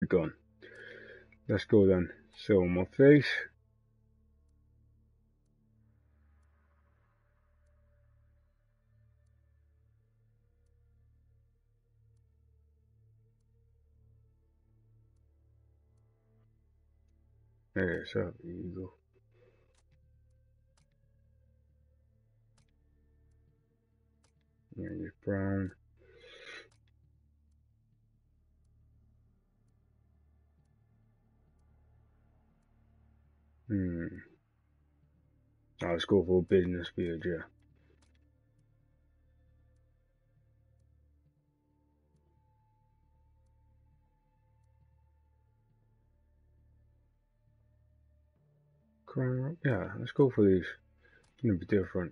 gone. Let's go then. So my face. There, so there you go. Yeah, just brown. Let's go for a business beard, yeah. Yeah, let's go for these. It's gonna be different.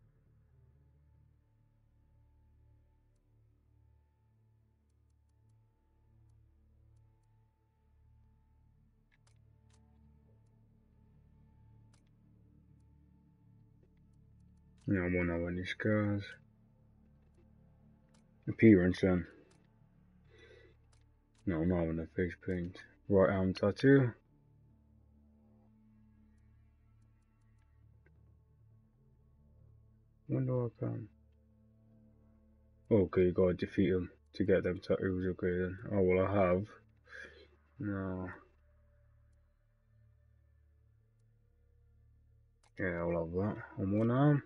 I won't have any scars. Appearance then. No, I'm not having a face paint. Right arm tattoo. Wonder I can. Okay, you gotta defeat them to get them tattoos. Okay then. Oh well, I have. No. Yeah, I'll have that on one arm.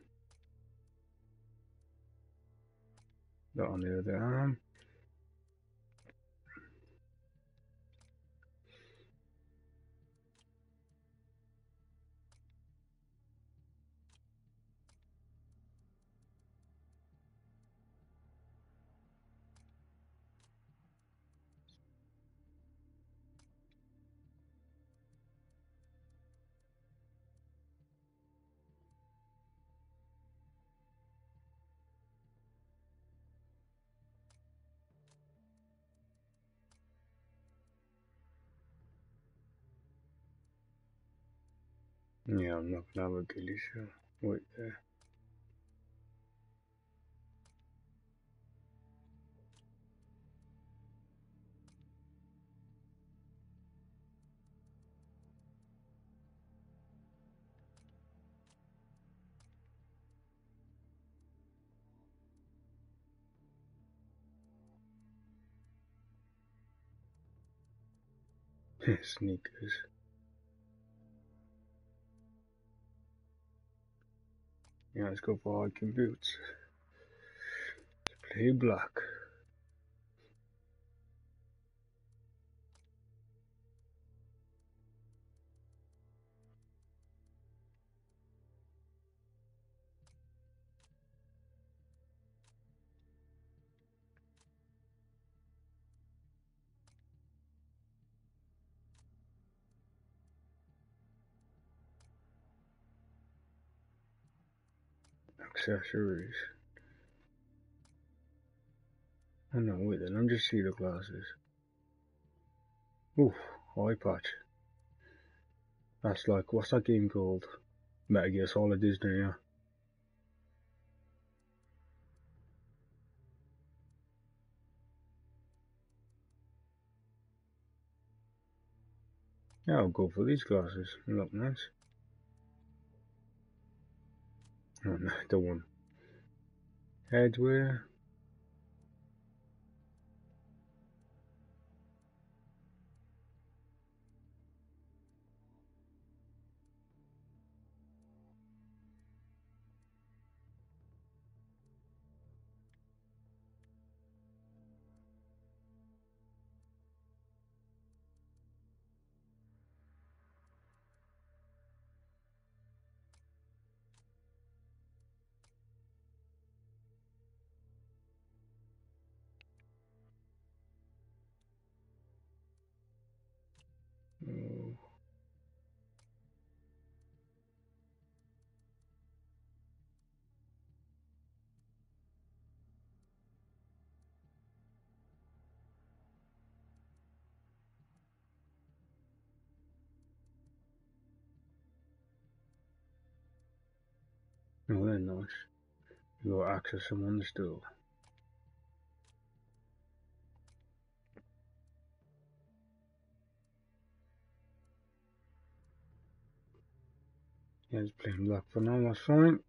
That on the other arm. Yeah, I'm not gonna have a ghillie show. Wait there. Sneakers. Yeah, let's go for hiking boots. Let's play black. Accessories. Oh no, wait then, I'm just see the glasses. Oof, eye patch. That's like, what's that game called? Metal Gear Solid, Disney, yeah. Yeah, I'll go for these glasses. They look nice. Oh no, the one. Headwear. Oh. Oh, they're nice. You got access them on the store. Yeah, it's plain black for now, that's fine.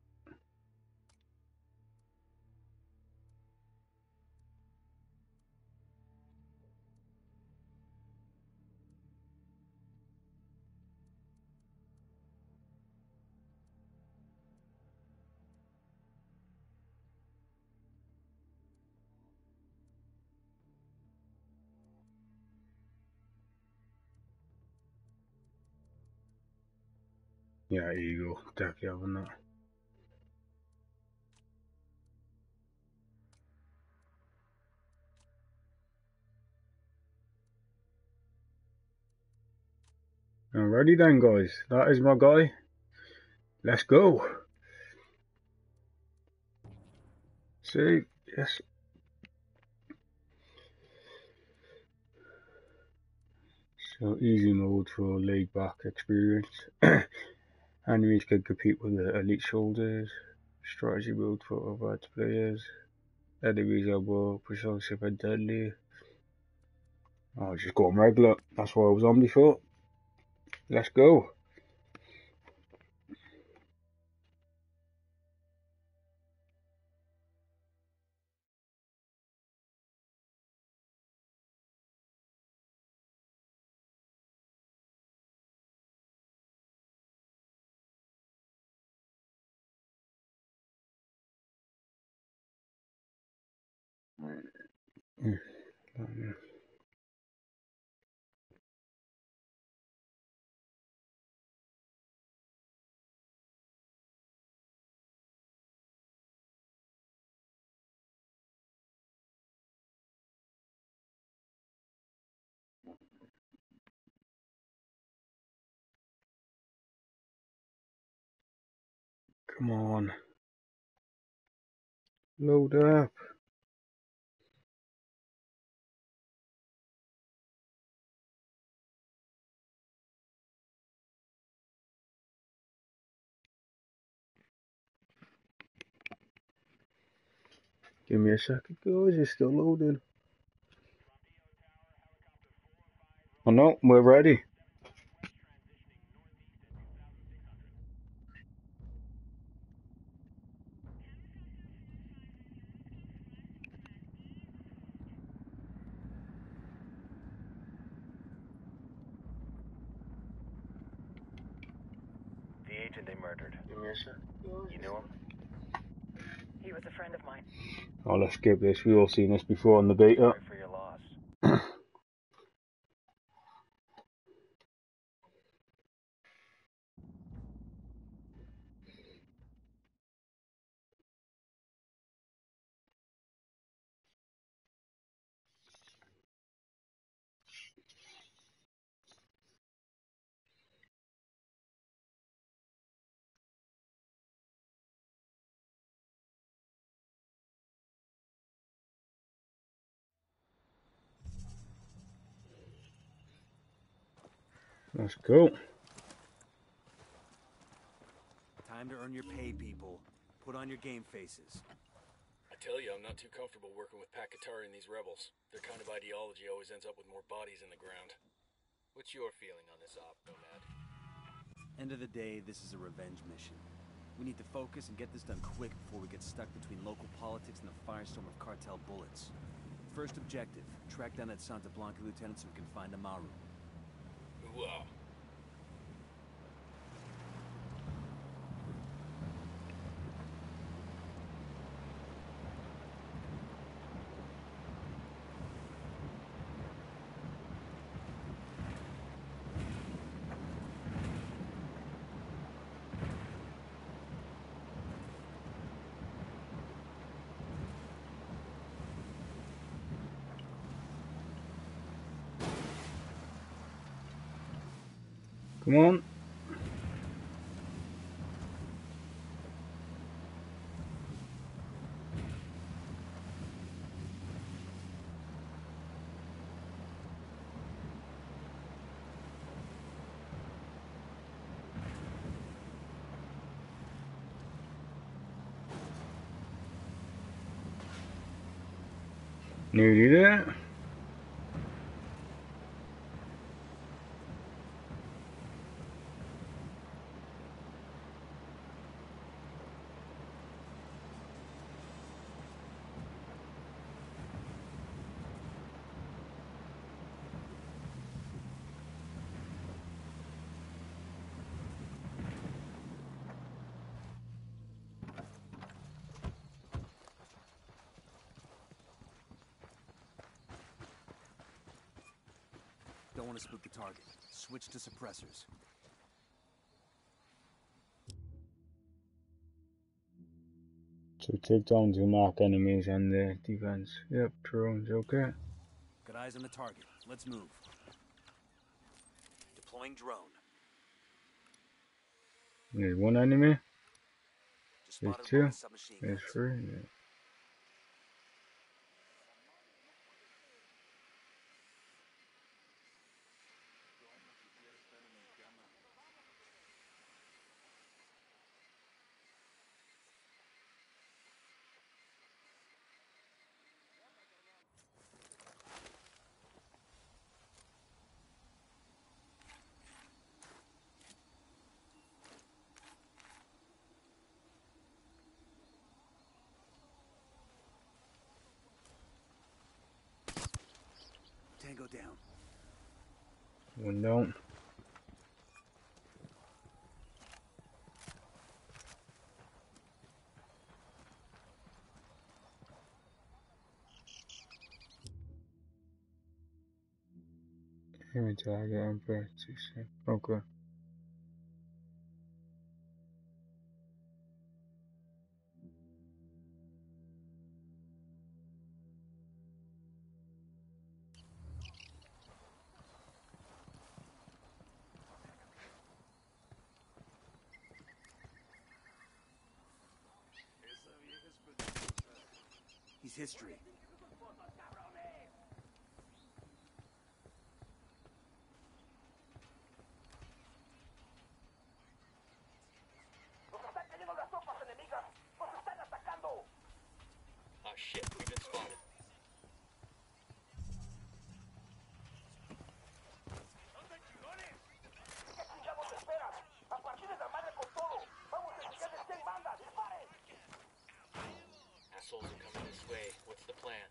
Yeah, here you go. Definitely having that. Alrighty then, guys. That is my guy. Let's go. Save. Yes. So easy mode for laid back experience. Enemies can compete with the elite soldiers. Strategy mode for advanced players. Enemies are more precise and deadly. I'll just go on regular. That's what I was on before. Let's go. Come on. Load up. Give me a second, guys. It's still loading. Oh no, we're ready. The agent they murdered. Give me a second. You knew him? He was a friend of mine. Oh, let's skip this. We've all seen this before on the beta. Sorry for your loss. Let's go. Time to earn your pay, people. Put on your game faces. I tell you, I'm not too comfortable working with Pakatari and these rebels. Their kind of ideology always ends up with more bodies in the ground. What's your feeling on this op, Nomad? End of the day, this is a revenge mission. We need to focus and get this done quick before we get stuck between local politics and the firestorm of cartel bullets. First objective, track down that Santa Blanca lieutenant so we can find Amaru. Wow. Come on. Nearly there. Don't want to spook the target. Switch to suppressors. So take down to mark enemies and the defense. Yep, drones, okay. Got eyes on the target. Let's move. Deploying drone. There's one enemy. Just There's spotted two. both submachine There's guns. three. Yeah. Tango down. One down. Enemy target on breath. Okay. He's history. Ah shit, we've been spotted. Assholes are coming this way. What's the plan?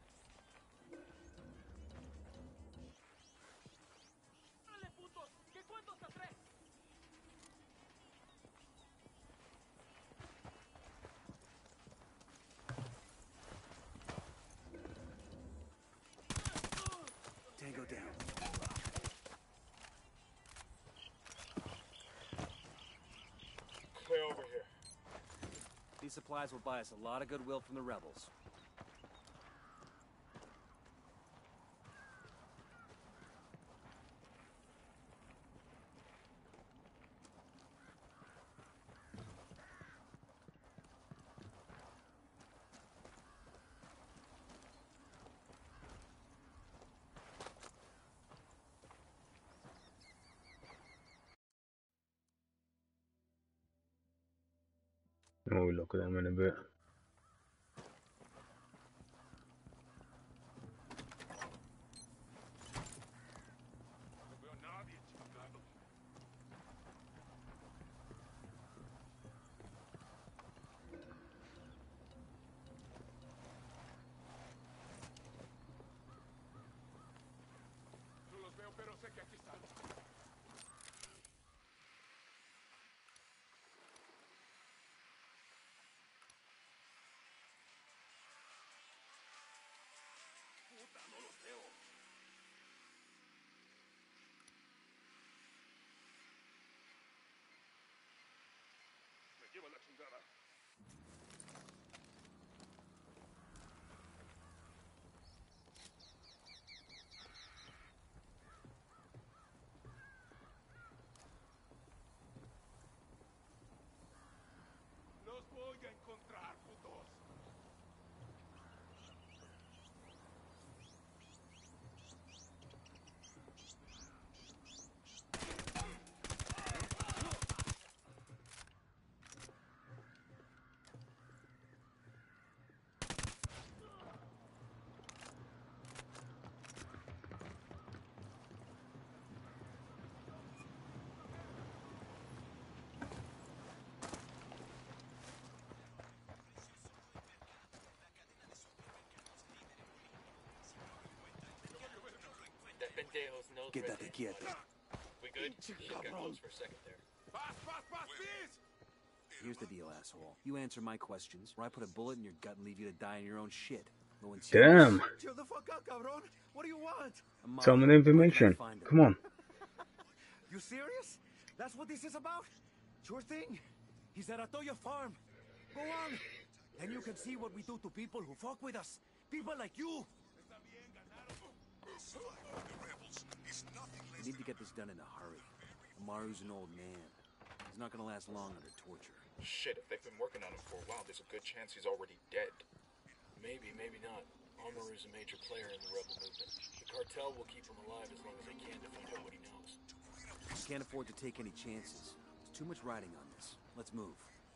Tango down. Clear over here. These supplies will buy us a lot of goodwill from the rebels. Oh, we'll look at them in a bit. That Pendejo's nose Get right that there. quieto. We good? Shit got close for a second there. Here's the deal, asshole. You answer my questions, or I put a bullet in your gut and leave you to die in your own shit. Damn. Chill the fuck out, cabron. What do you want? Some of the information. Find him. Come on. You serious? That's what this is about? Sure thing. He's at Atoya Farm. Go on. Then you can see what we do to people who fuck with us. People like you. We need to get this done in a hurry. Amaru's an old man. He's not gonna last long under torture. Shit, if they've been working on him for a while, there's a good chance he's already dead. Maybe, maybe not. Amaru's a major player in the rebel movement. The cartel will keep him alive as long as they can to find out what he knows. We can't afford to take any chances. There's too much riding on this. Let's move.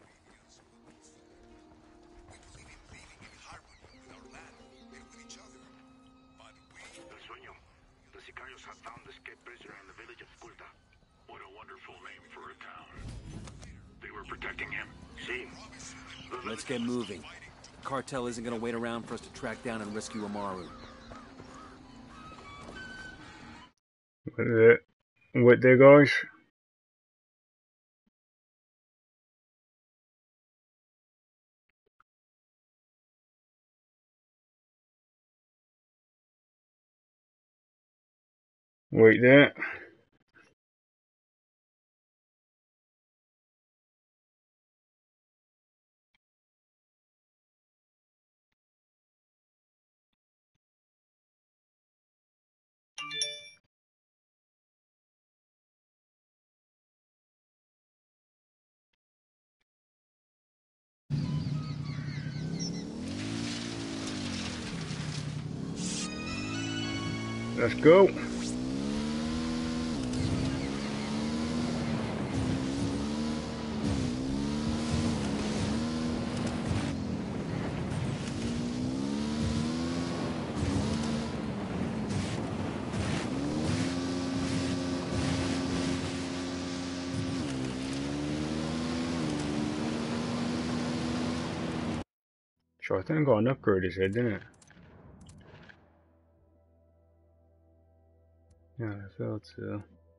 We believe in living in harmony with our land and with each other. But El Sueño. The Sicarios have found the escaped prisoner in the village of Sculta. What a wonderful name for a town. They were protecting him. See? Let's get moving. The cartel isn't gonna wait around for us to track down and rescue Amaru. Wait there, guys. Wait there. Let's go. So I think I got an upgrade his head, didn't it? Yeah, I thought so.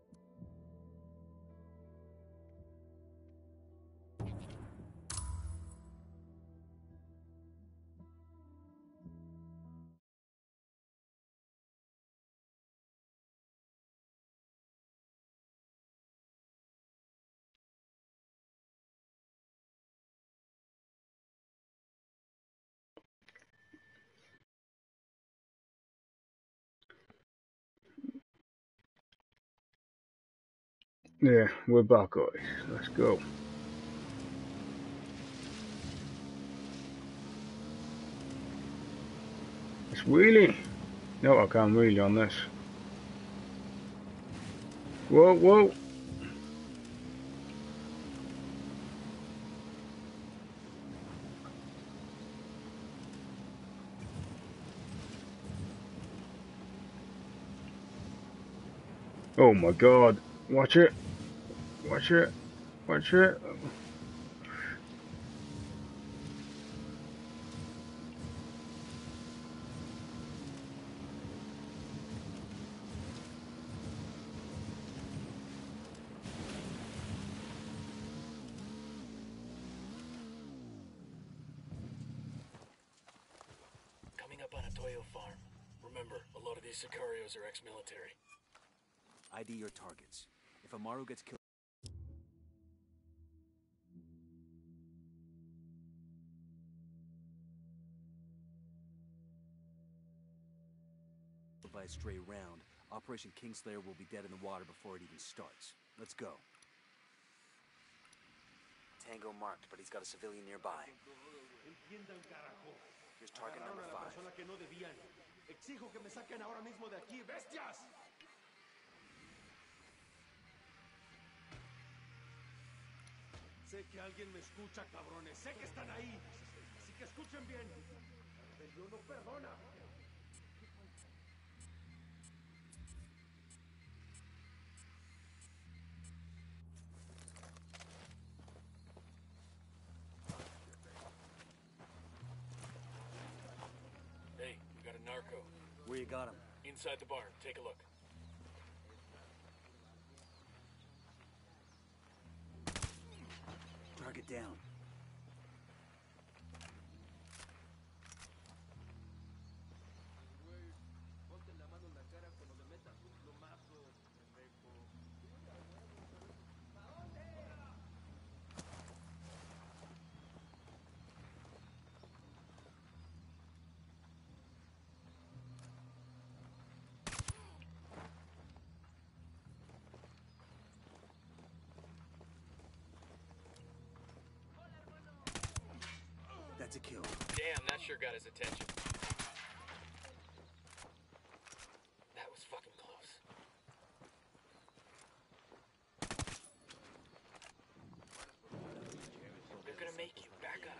Yeah, we're back, guys. Let's go. It's wheelie. No, I can't wheelie on this. Whoa, whoa. Oh my god. Watch it. Watch it. Watch it. Coming up on Atoyo Farm. Remember, a lot of these Sicarios are ex-military. ID your targets. If Amaru gets killed by a stray round, Operation Kingslayer will be dead in the water before it even starts. Let's go. Tango marked, but he's got a civilian nearby. Here's target number 5. exijo que me saquen ahora mismo de aquí, bestias. Sé que alguien me escucha, cabrones. Sé que están ahí. Así que escuchen bien. La rebelión no perdona. Hey, we got a narco. Where you got him? Inside the barn. Take a look. Target down. a kill. Damn, that sure got his attention. That was fucking close. They're gonna make you back up.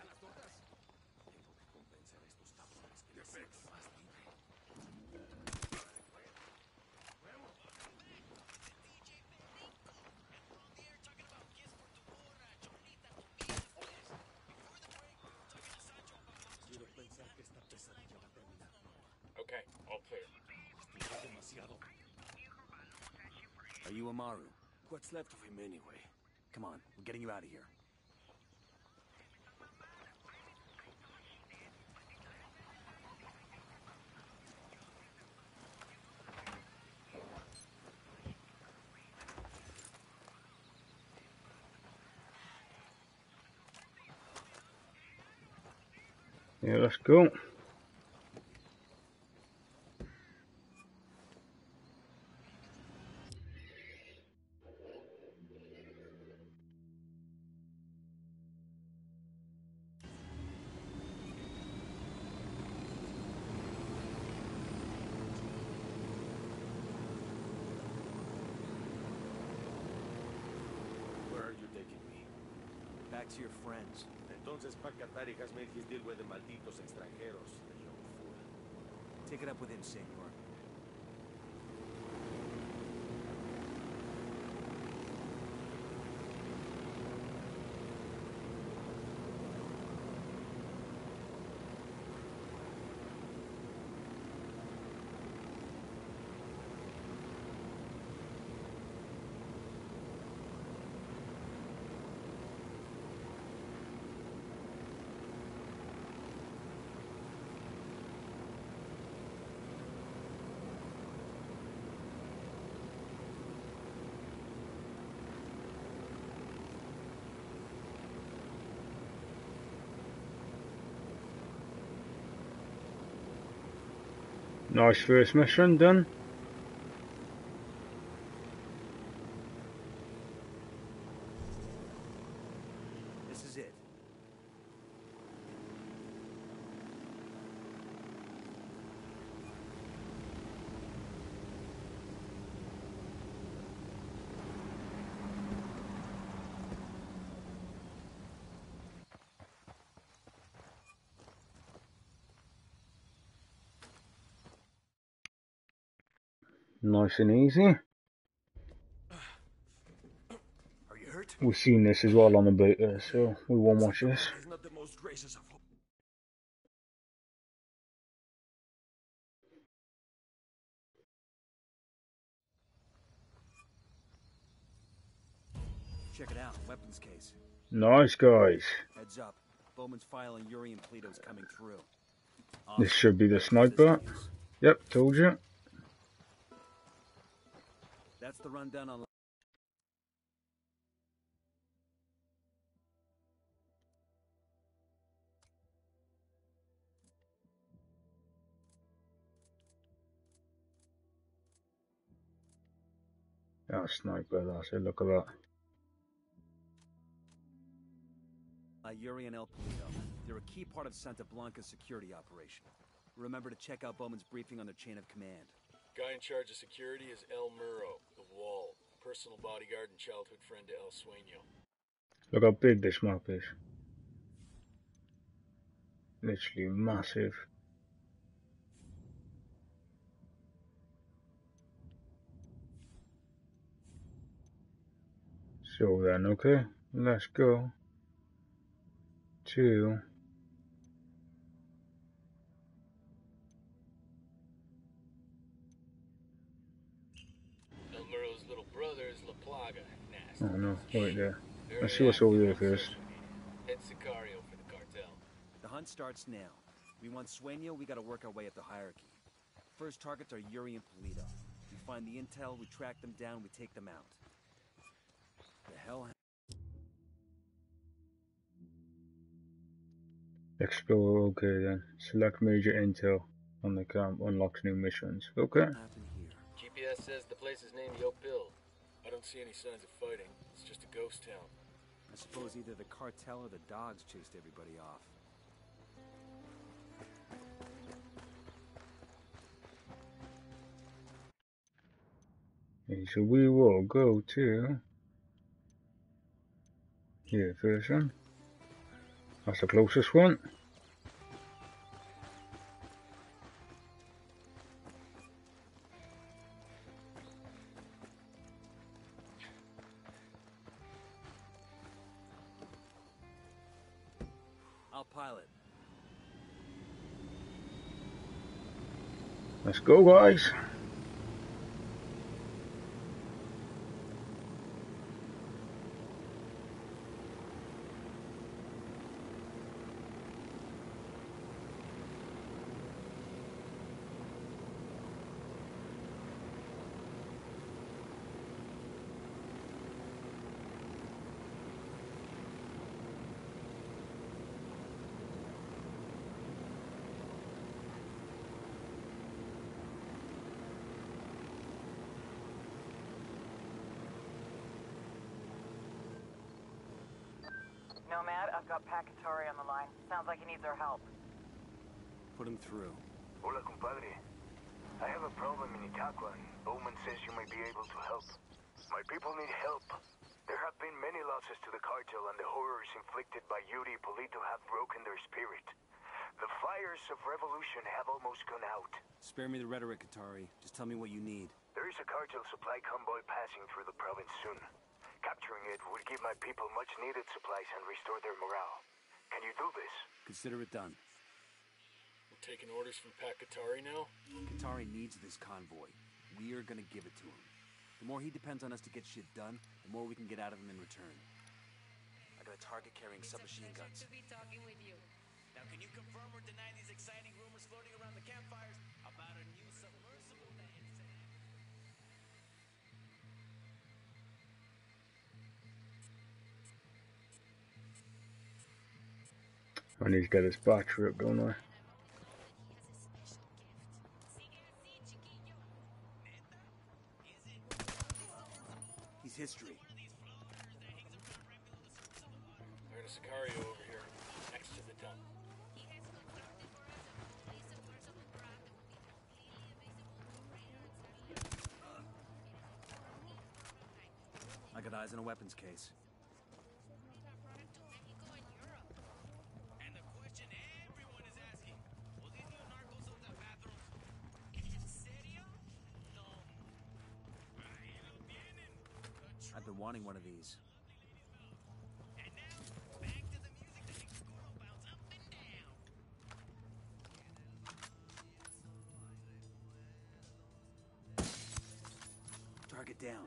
Okay, all clear. Are you Amaru? What's left of him anyway? Come on, we're getting you out of here. Yeah, let's go. Where are you taking me? Back to your friends. Entonces Pacatari has made his deal with the malditos extranjeros, the young fool. Take it up with him, senor. Nice first mission done. This is it. Nice and easy. Are you hurt? We've seen this as well on the beta, so we won't watch this. He's not the most gracious of. Check it out. Weapons case. Nice, guys. Heads up. Bowman's file on Yuri and Polito's coming through. This should be the Awesome. sniper. Yep, told you. That's the rundown on... Oh, sniper, that's it, look at that. Yuri and El Polito. They're a key part of Santa Blanca's security operation. Remember to check out Bowman's briefing on their chain of command. Guy in charge of security is El Muro, the Wall, personal bodyguard and childhood friend to El Sueño. Look how big this map is. Literally massive. So then, okay, let's go to El Muro's little brother is La Plaga. Nasty. oh no, wait there. Very Let's see what's over there active on first. social media. Head Sicario for the cartel. The hunt starts now. We want Sueño, we gotta work our way up the hierarchy. First targets are Yuri and Polito. We find the intel, we track them down, we take them out. The hell... Explore, okay then. Select major intel on the camp, unlocks new missions. Okay. happened here? GPS says the place is named Yopil. I don't see any signs of fighting. It's just a ghost town. I suppose either the cartel or the dogs chased everybody off. Okay, so we will go to here first one. That's the closest one. I'll pilot. Let's go, guys. Nomad, I've got Pakatari on the line. Sounds like he needs our help. Put him through. Hola, compadre. I have a problem in Itaqua, and Bowman says you may be able to help. My people need help. There have been many losses to the cartel, and the horrors inflicted by Yuri Polito have broken their spirit. The fires of revolution have almost gone out. Spare me the rhetoric, Atari. Just tell me what you need. There is a cartel supply convoy passing through the province soon. Capturing it would give my people much-needed supplies and restore their morale. Can you do this? Consider it done. We're taking orders from Pakatari now? Katari needs this convoy. We're gonna give it to him. The more he depends on us to get shit done, the more we can get out of him in return. I got a target carrying submachine guns. To be talking with you. Now, can you confirm or deny these exciting rumors floating around the campfires about a new submersible that is... I need to get his battery up, don't I? He's history. There's a Sicario over here, next to the dump. I got eyes on a weapons case. And the question everyone is asking, will these new narcos use the bathrooms? ¿En serio? No. Ahí lo tienen. I've been wanting one of these. And now, back to the music that makes Skull bounce up and down. Target down.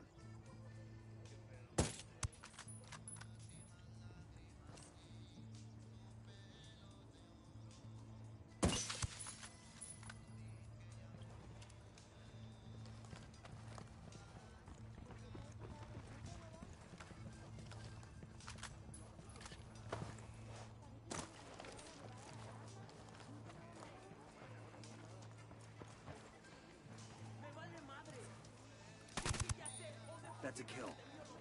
That's a kill.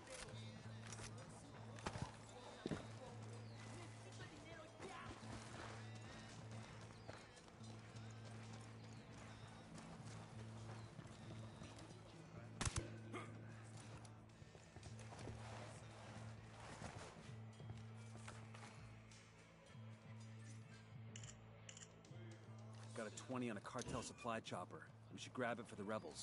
Got a 20 on a cartel supply chopper. We should grab it for the rebels.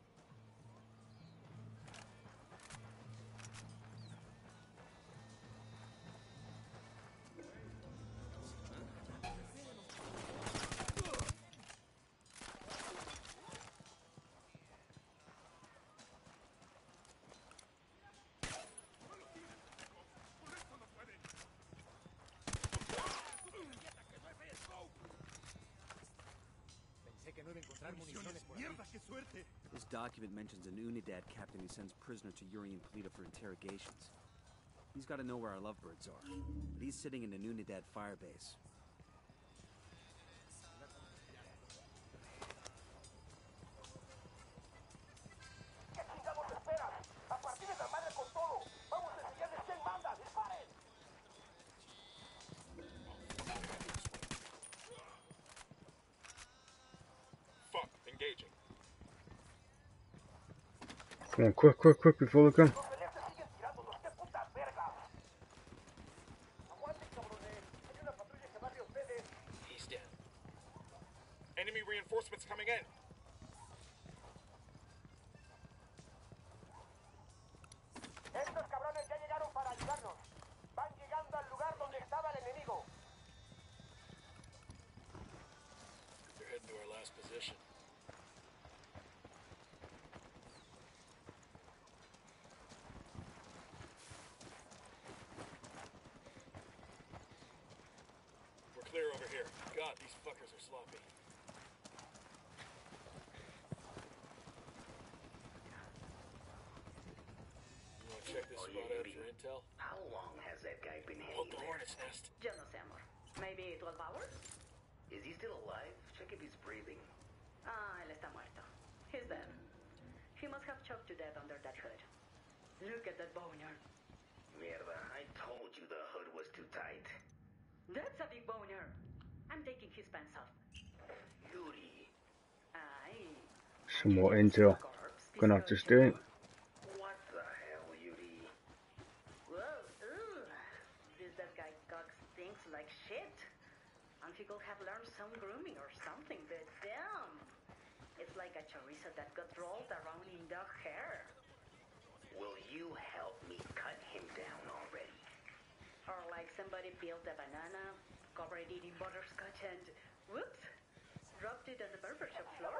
This document mentions an Unidad captain who sends prisoners to Yuri and Polito for interrogations. He's got to know where our lovebirds are, but he's sitting in an Unidad firebase. Fuck, engaging. Come on, quick, quick, quick before they come. He's down. Enemy reinforcements coming in. Estos cabrones ya llegaron para ayudarnos. Van llegando al lugar donde estaba el enemigo. They're heading to our last position. We're clear over here. God, these fuckers are sloppy. You wanna check this spot out for intel? How long has that guy been Poke hanging the there? hornet's nest. Yo no sé, amor. Maybe 12 hours? Is he still alive? Check if he's breathing. Ah, él está muerto. He's dead. He must have choked to death under that hood. Look at that boner. Mierda, I told you the hood was too tight. That's a big boner. I'm taking his pants off. Yuri, Aye. Some more intel. Gonna have to stay. what the hell, Yuri? Whoa, ooh. This that guy cocks things like shit. And he could have learned some grooming or something, but damn. It's like a chorizo that got rolled around in dog hair. Will you help me cut him down already? Or like somebody peeled a banana, covered it in butterscotch and, whoops, dropped it on the barbershop floor.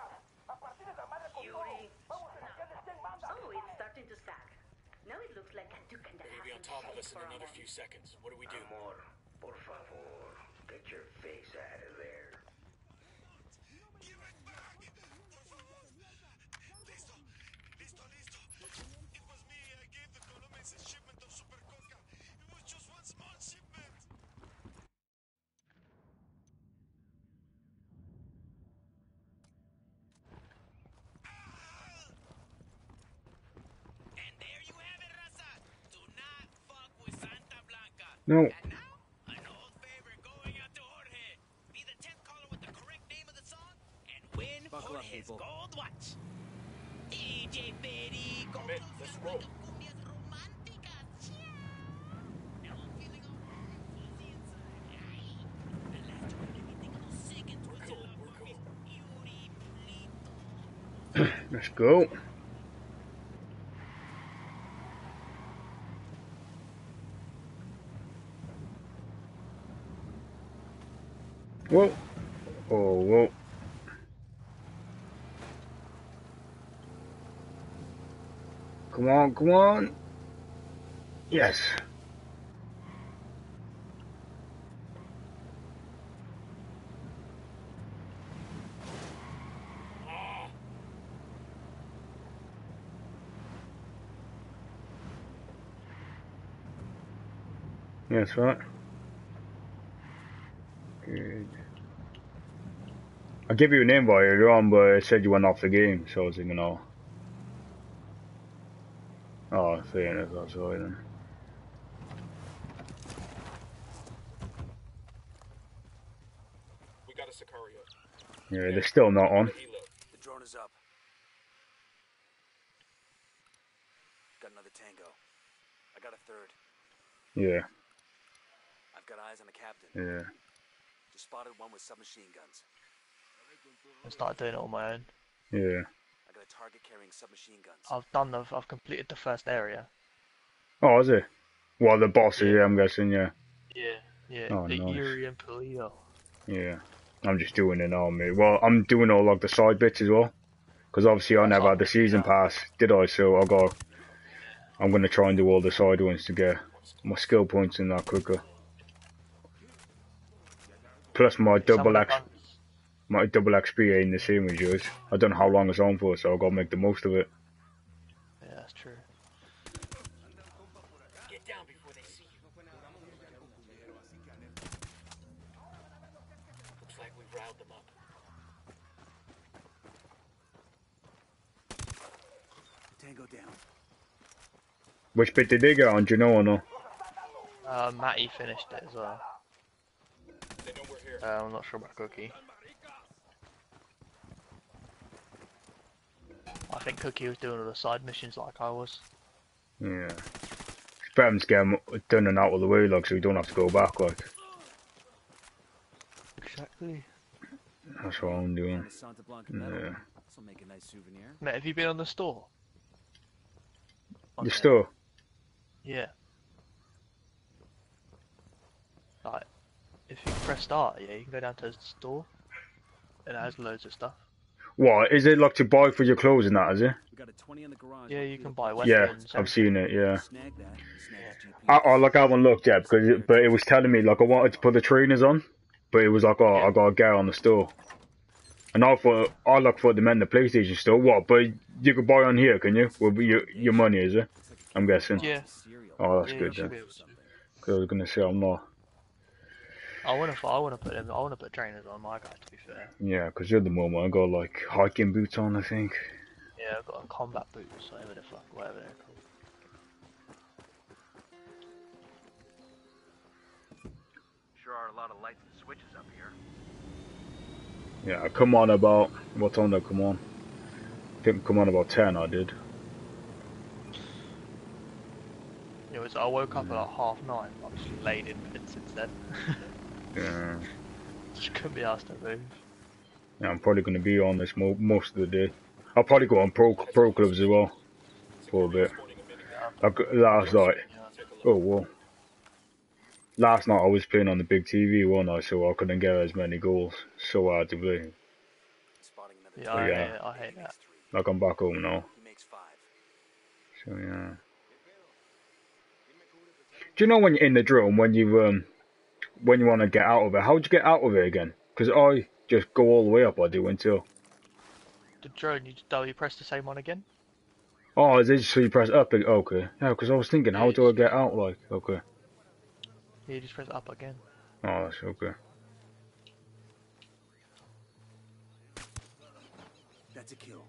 Yuri, Oh, it's starting to sag. Now it looks like a duke and a They're gonna be on half top of in us shape in for a another moment. few seconds. What do we do? Amor, por favor, get your face out of there. Give it back! Por favor! Listo! Listo, listo! It was me. I gave the Colombians a shipment of super coca. It was just one small shipment. Ah! And there you have it, Raza. Do not fuck with Santa Blanca. No. And now, an old favor going out to Jorge. Be the 10th caller with the correct name of the song and win Buckle up, Jorge's people. gold watch. DJ Perico. I'm in. Let's roll. Cumbias románticas. Yeah. Now I'm feeling all warm and fuzzy inside. Ay. At last you're gonna let me think of those sick and twisted love We're cool. movies. Yuri, Plito. Let's go. Whoa. Oh, whoa. Come on, come on. Yes. Yeah, that's right. Good. I gave you an invite earlier on, but it said you went off the game, so I was thinking, oh. Oh, fair enough, that's alright then. We got a Sicario. Yeah, they're still not on. Helo. The drone is up. Got another tango. I got a third. Yeah, I've got eyes on the captain. yeah. Just spotted one with submachine guns. I started doing it on my own. Yeah. I got a target carrying submachine guns. I've completed the first area. Oh, is it? Well, the bosses, yeah, I'm guessing, yeah. Yeah, Oh, the nice. Yuri and Polito. Yeah. I'm just doing it now, mate. Well, I'm doing all like the side bits as well. Because obviously I never had the season pass, did I? So I'm going to try and do all the side ones to get my skill points in that quicker. Plus my double XP ain't the same as yours. I don't know how long it's on for, so I've got to make the most of it. Yeah, that's true. Get down before they see you. Looks like we've riled them up. Tango down. Which bit did they get on, do you know or no? Matty finished it as well. They know we're here. I'm not sure about Cookie. I think Cookie was doing all the side missions like I was. Yeah. It's better to get them done and out of the way, like, so we don't have to go back, like. Exactly. That's what I'm doing. Found a Santa Blanca medal. Yeah. This will make a nice souvenir. Mate, have you been on the store? The store? Yeah. Like, if you press start, yeah, you can go down to the store. And it has loads of stuff. What, is it like to buy for your clothes and that, is it? We got a 20 in the garage. Yeah, you can buy Yeah, weapons. I've seen it, yeah. Snag that. Snag his I like, I haven't looked yet, but it was telling me, like, I wanted to put the trainers on, but it was like, oh, Yeah. I gotta get on the store. And I thought they meant the PlayStation store. What, but you could buy on here, can you? With your money, is it? I'm guessing. Yeah. Oh, that's Yeah, good you should then. be able to. Because I was gonna say I'm not. I wanna put trainers on my guy, to be fair. Yeah, because at the moment I got like hiking boots on, I think. Yeah, I've got a combat boots, whatever the fuck, whatever they're called. Sure are a lot of lights and switches up here. Yeah, I come on about what time did I come on? I think I come on about 10. I did. It was. I woke up at like 9:30. I've just laid in bed since then. Yeah. Just couldn't be asked to move. Yeah, I'm probably gonna be on this most of the day. I'll probably go on pro clubs as well for a bit. Like last night. Oh whoa. Last night I was playing on the big TV, wasn't I? So I couldn't get as many goals. So hard to play. Yeah, I hate that. Like I'm back home now. So yeah. Do you know when you're in the drone, when you want to get out of it, how'd you get out of it again? Because I just go all the way up, I do until. The drone, you press the same one again? Oh, is it just so you press up? Okay. Yeah, because I was thinking, how do I get out? Like, okay. Yeah, you just press up again. Oh, that's okay. That's a kill.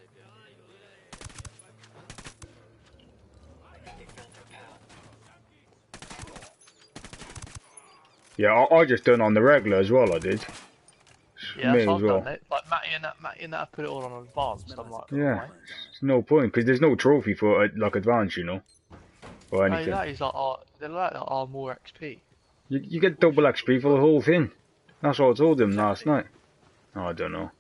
Yeah, I just done on the regular as well. I did. Yeah, Me that's as what well. I've done it. Like Matty and that, I put it all on advanced. I'm like, Yeah. right. There's no point because there's no trophy for like advance, you know, or anything. That is like, they're like more XP. You get double XP for the whole thing. That's what I told him last night. Oh, I don't know.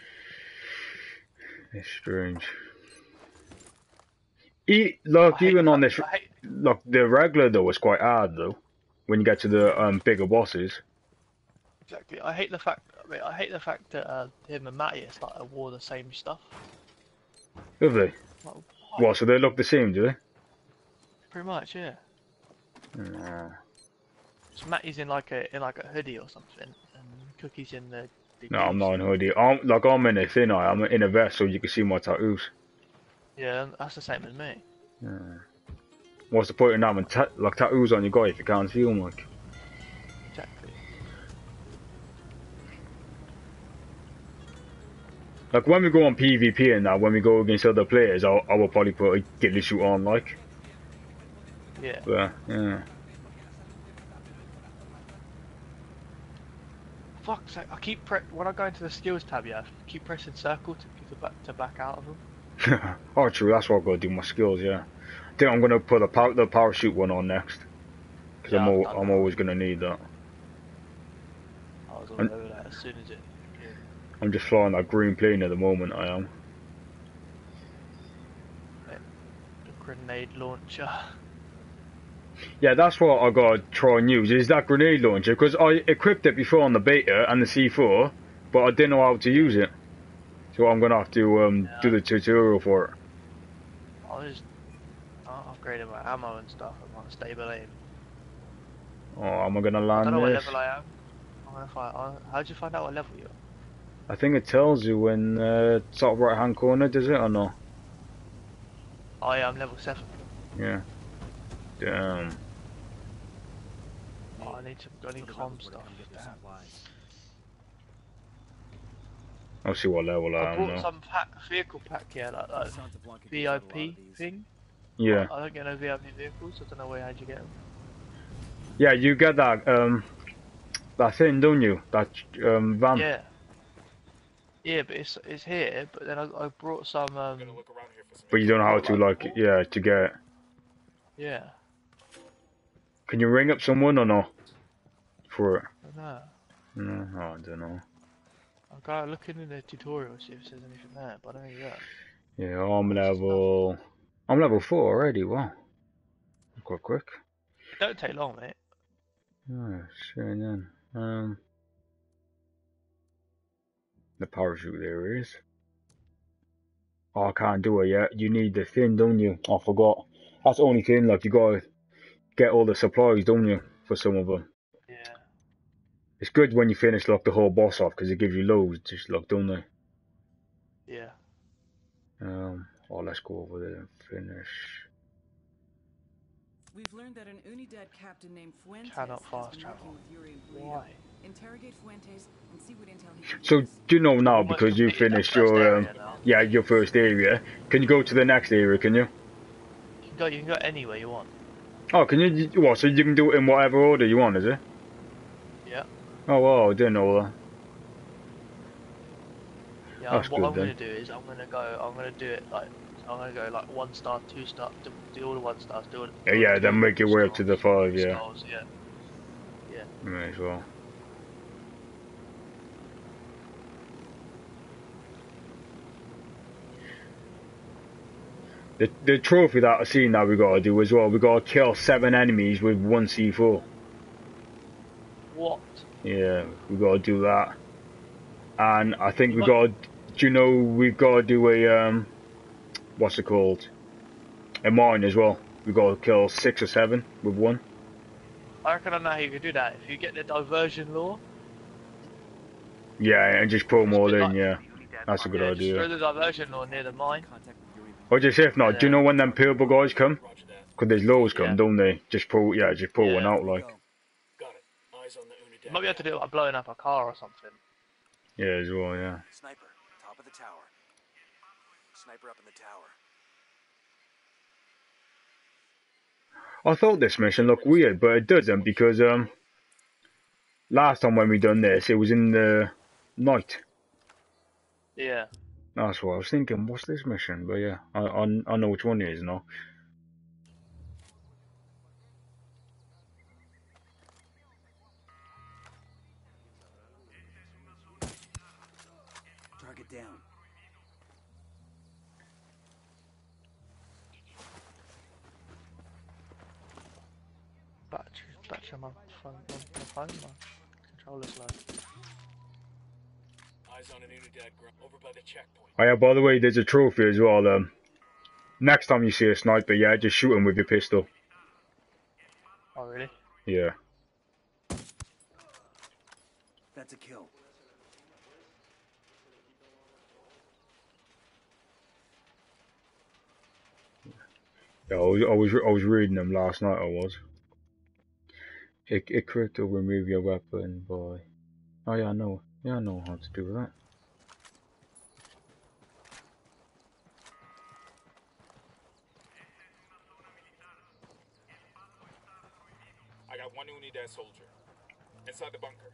It's strange. Even on this, look, the regular though was quite hard though. When you get to the bigger bosses. Exactly. I hate the fact that him and Matty wore the same stuff. Have they? Like, What? So they look the same, do they? Pretty much, yeah. Nah. So Matty's in like a hoodie or something, and Cookie's in the. No, I'm not in a hoodie. I'm in a thin eye. I'm in a vest so you can see my tattoos. Yeah, that's the same as me. Yeah. What's the point in having tattoos on your guy if you can't see them? Like. Exactly. Like when we go on PvP and that, when we go against other players, I will probably put a ghillie suit on, like. Yeah. But, yeah. Fuck's sake! I keep when I go into the skills tab, yeah, I keep pressing circle to back out of them. Oh, true. That's what I've got to do. My skills, yeah. I think I'm gonna put the parachute one on next, because Yeah, I'm always gonna need that. I was all over that as soon as it. I'm just flying that green plane at the moment. I am. The grenade launcher. Yeah, that's what I gotta try and use. Is that grenade launcher? Because I equipped it before on the beta and the C4, but I didn't know how to use it. So I'm gonna have to do the tutorial for it. I upgraded my ammo and stuff. I'm on stable aim. Oh, am I gonna I land don't know what this? level I am. How'd you find out what level you're? I think it tells you in top right hand corner, does it or no? Oh yeah, I'm level 7. Yeah. Damn. Oh, I need comm stuff. I'll see what level I I am bought now. some vehicle pack, yeah, like VIP thing. Yeah. I don't get no VIP vehicles. I don't know how'd you get them. Yeah, you get that that thing, don't you? That van. Yeah. Yeah, but it's here. But then I brought some. I'm gonna look around here for some But you don't know how information. to like, yeah, to get it. Yeah. Can you ring up someone or not? For it? I don't know. No, oh, I don't know. I'll go looking in the tutorial see if there's anything there, but I don't think there. Yeah, I'm level 4 already. Wow, quite quick. It don't take long, mate. Yeah, sure then. The parachute there is. Oh, I can't do it yet. You need the thing, don't you? I forgot. That's the only thing. Like you gotta get all the supplies, don't you? For some of them. Yeah. It's good when you finish like the whole boss off because it gives you loads. Just like, don't they? Yeah. Oh, let's go over there and finish. We've learned that an Unidad captain named Fuentes Cannot has fast been travel. working with Yuri and Polito. Why? Interrogate Fuentes and see what intel he can So give us. do you know now Almost because you completed that finished first your area now. yeah, your first area? Can you go to the next area? Can you? You can go anywhere you want. Oh, can you? What? So you can do it in whatever order you want, is it? Yeah. Oh, well, I didn't know that. Yeah. That's What good I'm then. gonna do is I'm gonna do it like I'm gonna go like 1 star, 2 star, do all the 1 stars, do all the Yeah, then make your way up to the 5. Yeah, stars, yeah. Yeah. may as well. The trophy that I seen that we gotta do as well. We gotta kill 7 enemies with 1 C4. What? Yeah, we gotta do that. And I think we gotta. Do you know we've gotta do a what's it called? A mine as well. We gotta kill 6 or 7 with 1. I reckon I know how you can do that. If you get the diversion law. Yeah, and just put them all in. Like, Yeah, that's a good just idea. throw the diversion law near the mine. Or just if not, do you know when them purple guys come? Because there's loads come, Yeah. don't they? Just pull one out like. Got it. Eyes on the Unidad. You might be able to do it by blowing up a car or something. Yeah, as well, yeah. Sniper, top of the tower. Sniper up in the tower. I thought this mission looked weird, but it doesn't because last time when we done this, it was in the night. Yeah. That's what I was thinking. What's this mission? But yeah, I know which one it is now. Target down. Battery on my phone, my controller's low. Eyes on an Unidad over by the checkpoint. Oh yeah, by the way, there's a trophy as well. Next time you see a sniper, yeah, just shoot him with your pistol. Oh really? Yeah. That's a kill. Yeah, I was reading them last night. I was. It correct to remove your weapon by. Oh yeah, I know. Yeah, I know how to do that. I got 1 Unidad soldier. Inside the bunker.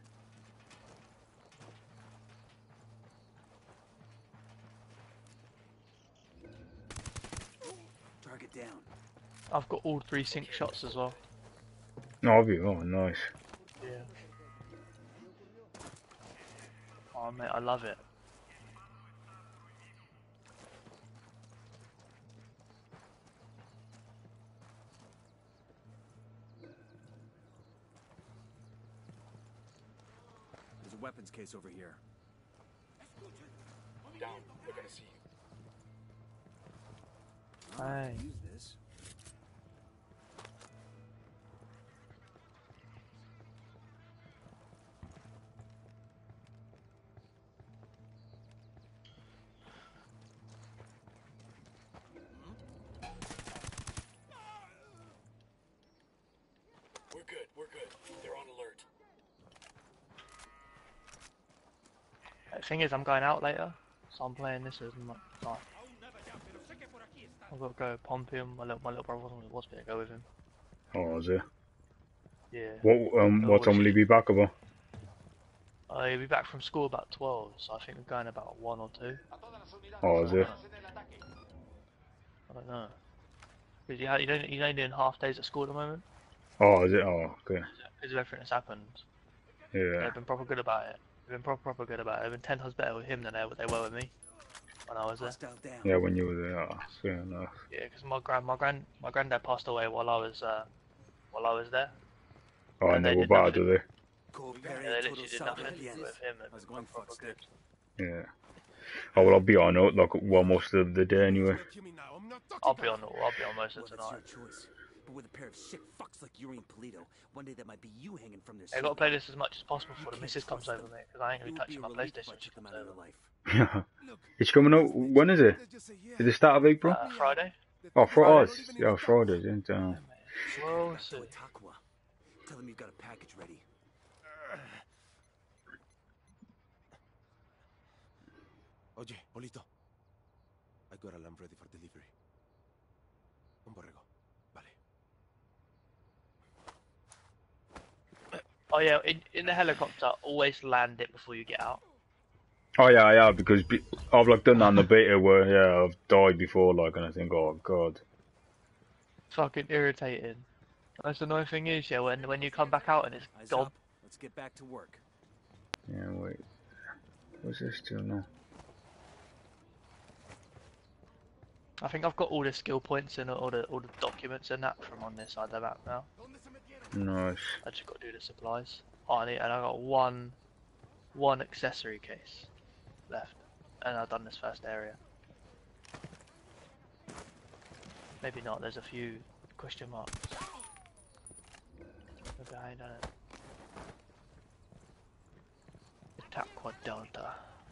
Target down. I've got all 3 sync shots as well. No, have you? Oh, nice. Yeah. Oh mate, I love it. There's a weapons case over here. Down. They're gonna see you. Hey. Use this. We're good. They're on alert. The thing is, I'm going out later, so I'm playing this as my time. I've got to go pump him. My little brother was going to go with him. Oh, is it? Yeah. What time will he be back about? I'll be back from school about 12, so I think we're going about 1 or 2. Oh, is it? I don't know. Because you're only doing half days at school at the moment. Oh, is it? Oh, okay. Because of everything that's happened. Yeah. They've been proper good about it. They've been proper good about it. They've been 10 times better with him than they were with me when I was there. Yeah, when you were there. Oh, fair enough. Yeah, because my granddad passed away while I was there. Oh, and they were did bad, nothing. do they? Yeah, they literally did nothing with him. I was going proper good. Yeah. Oh, well, I'll be on it, like, well, most of the day anyway. I'll be on most of tonight. But with a pair of sick fucks like Yuri and Polito, one day that might be you hanging from their I got to play this as much as possible before the missus comes over, mate, because I ain't going to be touching my PlayStation when she comes over. Yeah. It's coming out, when is it? Is it start of April? Friday. Oh, for us. Yeah, Friday, isn't it? We'll see. Tell them you've got a package ready. Oye, Olito. I got a lamb ready for delivery. Un borrego. Vale. Oh yeah, in the helicopter, always land it before you get out. Oh yeah, because I've like done that on the beta where I've died before, like, and I think, oh god. Fucking irritating. That's the annoying thing is, when you come back out and it's gone. Let's get back to work. Yeah, wait. What's this do now? I think I've got all the skill points and all the documents and that from on this side of the map now. Nice. I just got to do the supplies. Oh, and I got one accessory case left, and I've done this first area. Maybe not. There's a few question marks. Maybe I ain't done it. Attack quad delta.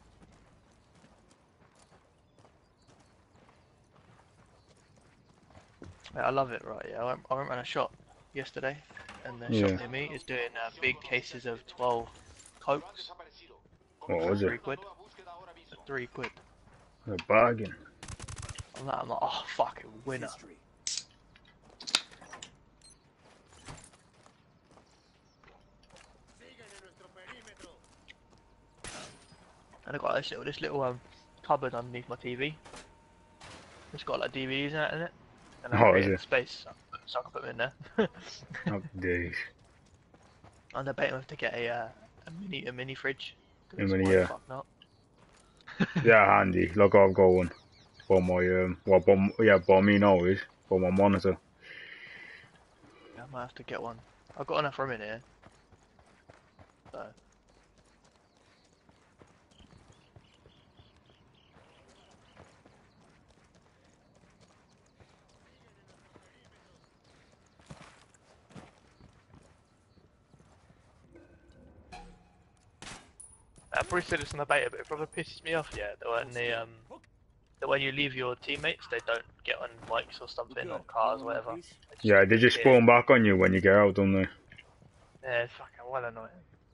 Yeah, I love it, right? Yeah, I went around a shop yesterday, and the shop near me is doing big cases of 12 cokes. What was it? 3 quid. 3 quid. A bargain. I'm like, oh, fucking winner. And I got this little cupboard underneath my TV. It's got like DVDs in it, and I created space, so I can put them in there. Oh, days. I'm debating to get a mini fridge. A mini, yeah. Fuck not. Yeah, handy. Like I've got one for my by me now is for my monitor. Yeah, I might have to get one. I've got enough room in here. So. I probably said this in the beta, but it probably pisses me off, yeah, that when you leave your teammates, they don't get on bikes or something, or cars, or whatever. Yeah, they just spawn back on you when you get out, don't they? Yeah, it's fucking well annoying.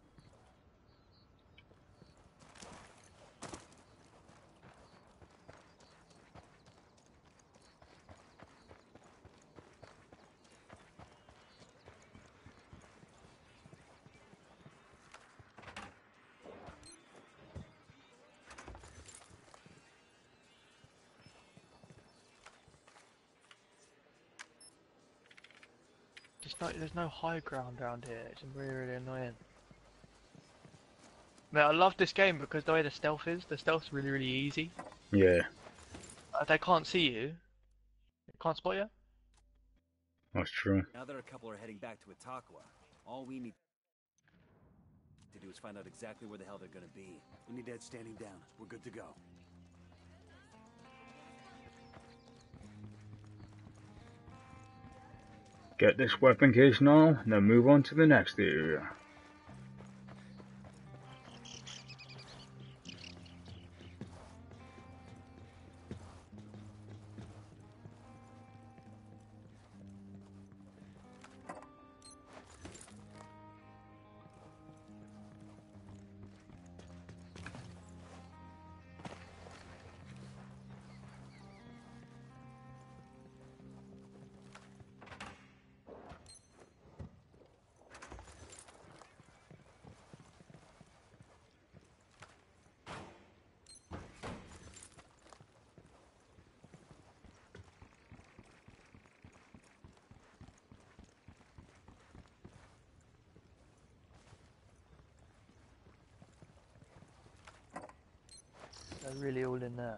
There's no high ground around here. It's really annoying. Man, I love this game because the way the stealth's really easy. Yeah. They can't see you. They can't spot you. That's true. Now that a couple are heading back to Itaqua, all we need to do is find out exactly where the hell they're gonna be. We need Ed standing down. We're good to go. Get this weapon case now, and then move on to the next area. They're really all in there.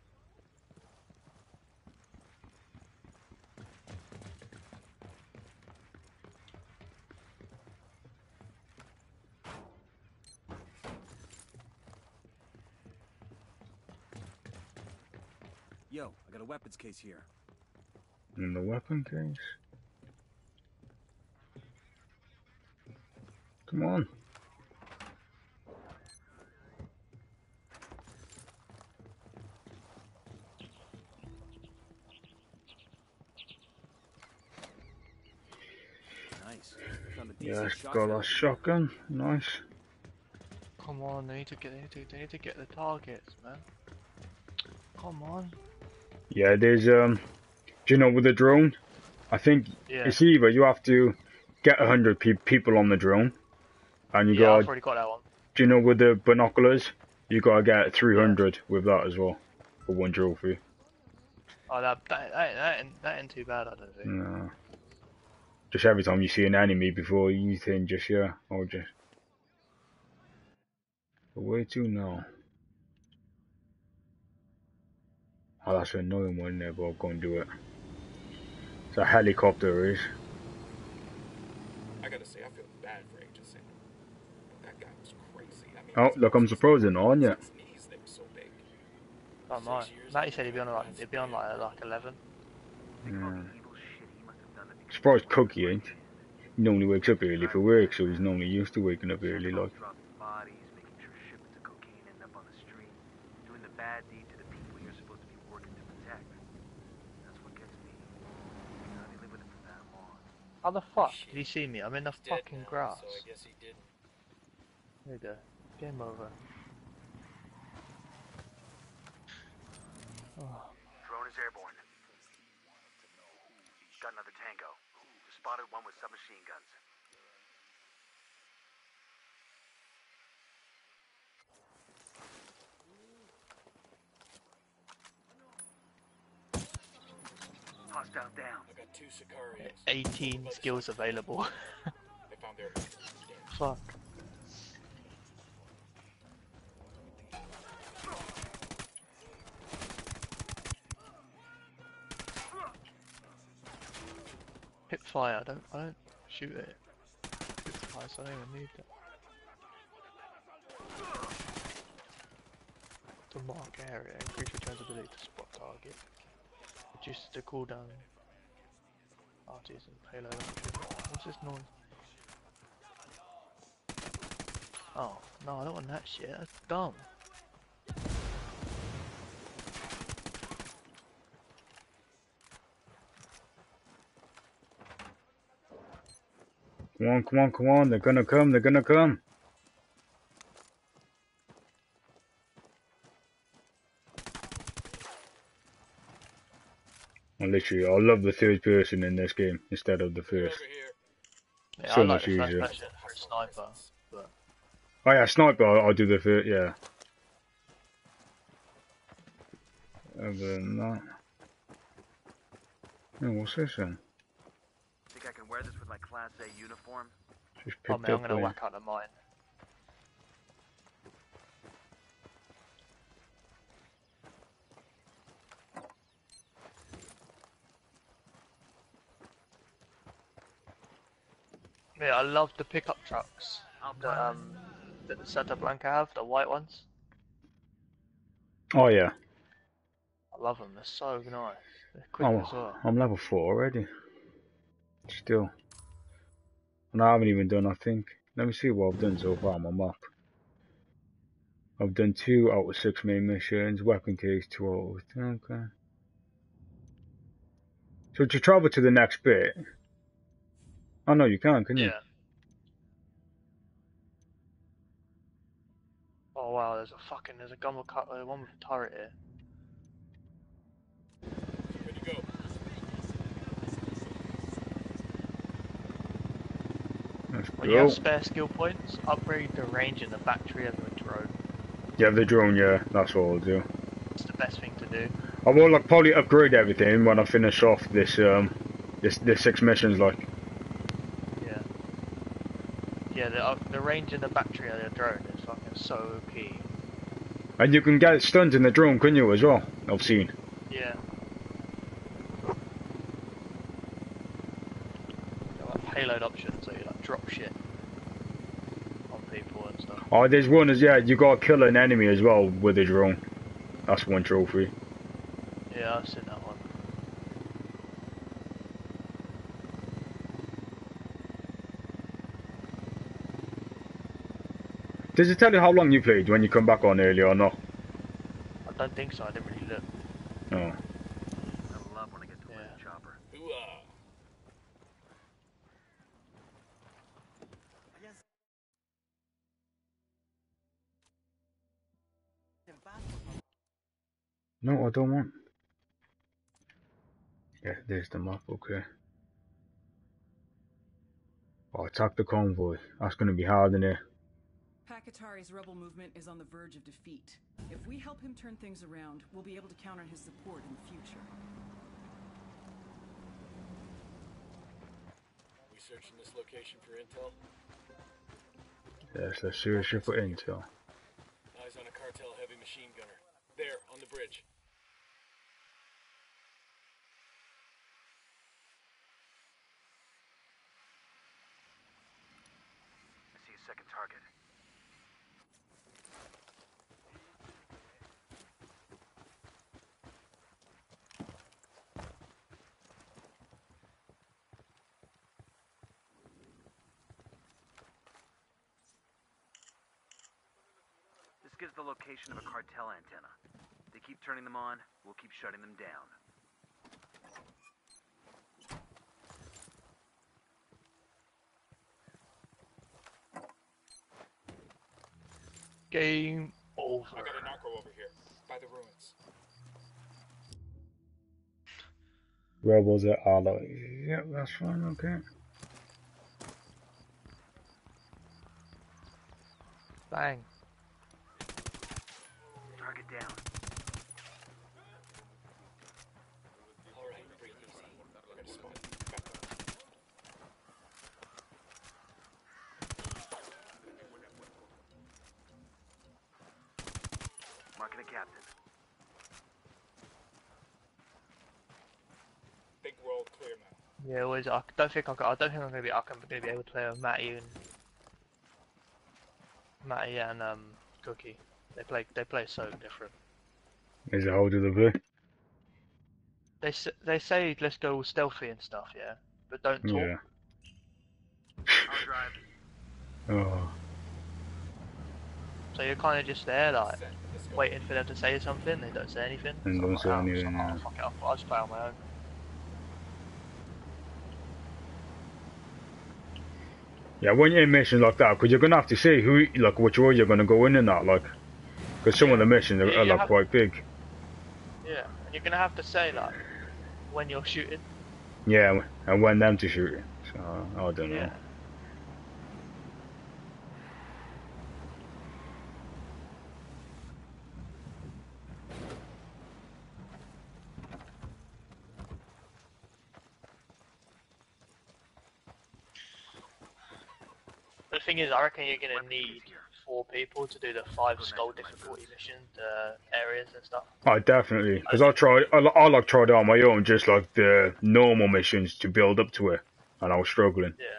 Yo, I got a weapons case here. In the weapon case? Come on. Nice. Found a Yeah, decent it's shotgun got a over shotgun. Nice. Come on, they need to get the targets, man. Come on. Yeah, there's do you know with the drone? I think Yeah. it's either you have to get 100 people on the drone, and you Yeah, got. I've already got that one. Do you know with the binoculars? You gotta get 300 Yeah. with that as well for one trophy. Oh, that ain't too bad, I don't think. No. Just every time you see an enemy before you think just or just. But where to now? Oh, that's an annoying one there, but I'll go and do it. It's a helicopter, is. I gotta say, I feel bad for HSN. That guy was crazy. I mean, Oh, look, I'm surprised they're not on yet. his knees, they were so big. Oh my. Matty said he'd be on like 11. Yeah. Surprised Cookie ain't. He normally wakes up early for work, so he's normally used to waking up early, like. Bodies, making sure shipments of cocaine end up on the street, doing the bad deed to the people you're supposed to be working to protect. That's what gets me. You know, they live with it for that long. How the fuck did he see me? I'm in the He's dead fucking now, grass. so I guess he didn't. There you go. Game over. Oh. Drone is airborne. Got another tango. Just spotted one with submachine guns. Hostile down. I got 2 Sicarios. 18 skills available. They found their Fuck. Hip fire, I don't shoot it. Hip fire, so I don't even need that. To mark area, increase returns ability to spot target. Reduce the cooldown. RTs and payload. What's this noise? Oh, no, I don't want that shit, that's dumb. Come on, they're gonna come. And literally, I love the third person in this game instead of the first. Yeah, So I like much the first easier. person for a sniper, but... Oh yeah, sniper, I'll do the first, yeah. Other than that... Oh, what's this then? Think I can wear this with my Class A uniform? Just Oh picked man, I'm up gonna by... whack out of mine. Yeah, I love the pickup trucks that the Santa Blanca have, the white ones. Oh yeah. I love them, they're so nice. They're quick as well. I'm level 4 already. Still. And I haven't even done, I think. Let me see what I've done so far on my map. I've done 2 out of 6 main missions, weapon case, 2 out of... Okay. So to travel to the next bit... Oh no, you can you? Yeah. Oh wow, there's a gun with one with a turret here. Where'd you go? Let's When go. you have spare skill points, upgrade the range and the battery of the drone. Yeah, the drone, yeah, that's what I'll do. It's the best thing to do. I will like probably upgrade everything when I finish off this this 6 missions like. Yeah. Yeah, the range and the battery of the drone is fucking so key. And you can get stunned in the drone, couldn't you, as well? I've seen. Yeah. Got like payload options, so you like drop shit on people and stuff. Oh, there's one as yeah, you gotta kill an enemy as well with a drone. That's one trophy. Yeah, I've seen that one. Does it tell you how long you played when you come back on earlier or not? I don't think so, I didn't really look. Oh. I love when I get to win the chopper. Ooh-ah. No, I don't want. Yeah, there's the map, okay. Oh, attack the convoy. That's gonna be hard, isn't it? Pakatari's rebel movement is on the verge of defeat. If we help him turn things around, we'll be able to count on his support in the future. We searching this location for intel? Yes, let's search it for intel. Eyes on a cartel heavy machine gunner. There, on the bridge. I see a second target. This gives the location of a cartel antenna. They keep turning them on, we'll keep shutting them down. Game over. I got a narco over here, by the ruins. Rebels at allies. Yep, that's fine, okay. Bang. Target down. Alright, breathe easy. I got a smoke. Marking a captain. Think we're all clear now. Yeah, always. I don't think I'm gonna be able to play with Matty and Cookie. They play so different. Is it how do they play? They say let's go all stealthy and stuff, yeah, but don't talk. Yeah. I'll drive. Oh. So you're kind of just there, like Let's go. waiting for them to say something. They don't say anything. And So don't I'm say like, anything, oh, yeah. fuck it, I'll just play on my own. Yeah, when you're in missions like that, because you're gonna have to say who, like, which way you're gonna go in and that, like, because some of the missions are like quite big. Yeah, and you're gonna have to say like when you're shooting. Yeah, and when them to shoot it. So I don't know. Yeah. The thing is, I reckon you're gonna need 4 people to do the 5 skull difficulty mission areas and stuff. Oh, definitely, because I like tried it on my own, just like the normal missions to build up to it, and I was struggling. Yeah.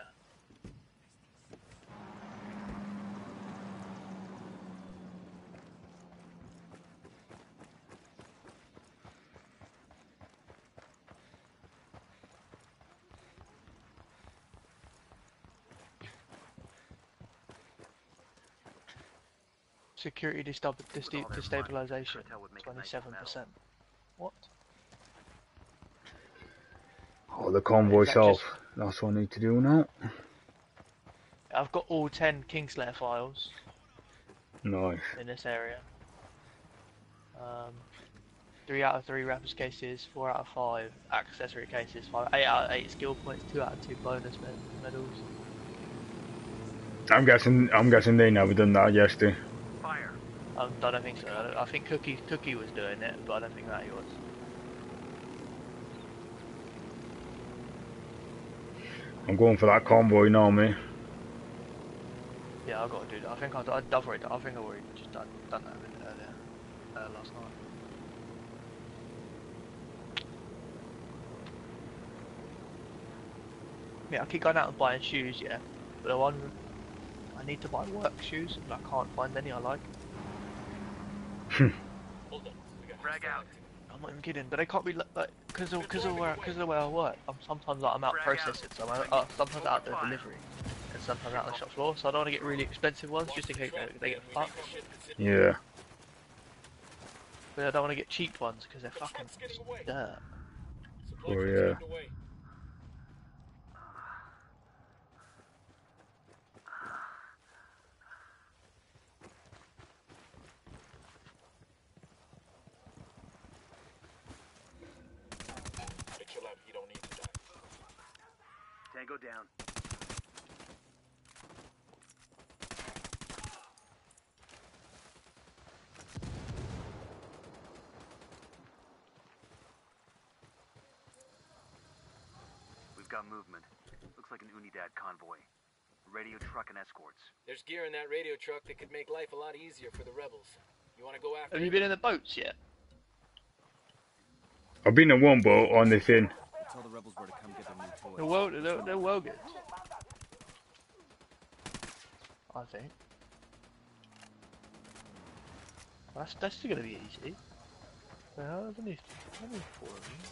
Security destabilization, 27%. What? Oh, the convoy Is that self. just- That's what I need to do now. I've got all 10 Kingslayer files Nice. in this area. 3 out of 3 rappers cases, 4 out of 5 accessory cases, 8 out of 8 skill points, 2 out of 2 bonus medals. I'm guessing they never done that yesterday. Fire. I don't think so. I think Cookie was doing it, but I don't think that he was. I'm going for that convoy now, mate. Yeah, I've got to do that. I think I've already just done that a bit earlier. last night. Yeah, I keep going out and buying shoes, yeah. But the one I need to buy work shoes, and I can't find any I like. Hold up, we got Frag out. I'm not even kidding, but they can't be like because of the way I work. Sometimes like, I'm out processing, so I'm sometimes out the delivery, and sometimes out on the shop floor. So I don't want to get really expensive ones just in case they get fucked. Yeah. But I don't want to get cheap ones because they're fucking dirt. Oh yeah. Hey, chill out. You don't need to die. Tango down. We've got movement. Looks like an Unidad convoy. Radio truck and escorts. There's gear in that radio truck that could make life a lot easier for the rebels. You want to go after Have you been in the boats yet? I've been in one boat on the thing. Tell the rebels where to come get their new toys. They're well good. I think. That's still gonna be easy. Well, there's only 4 of them.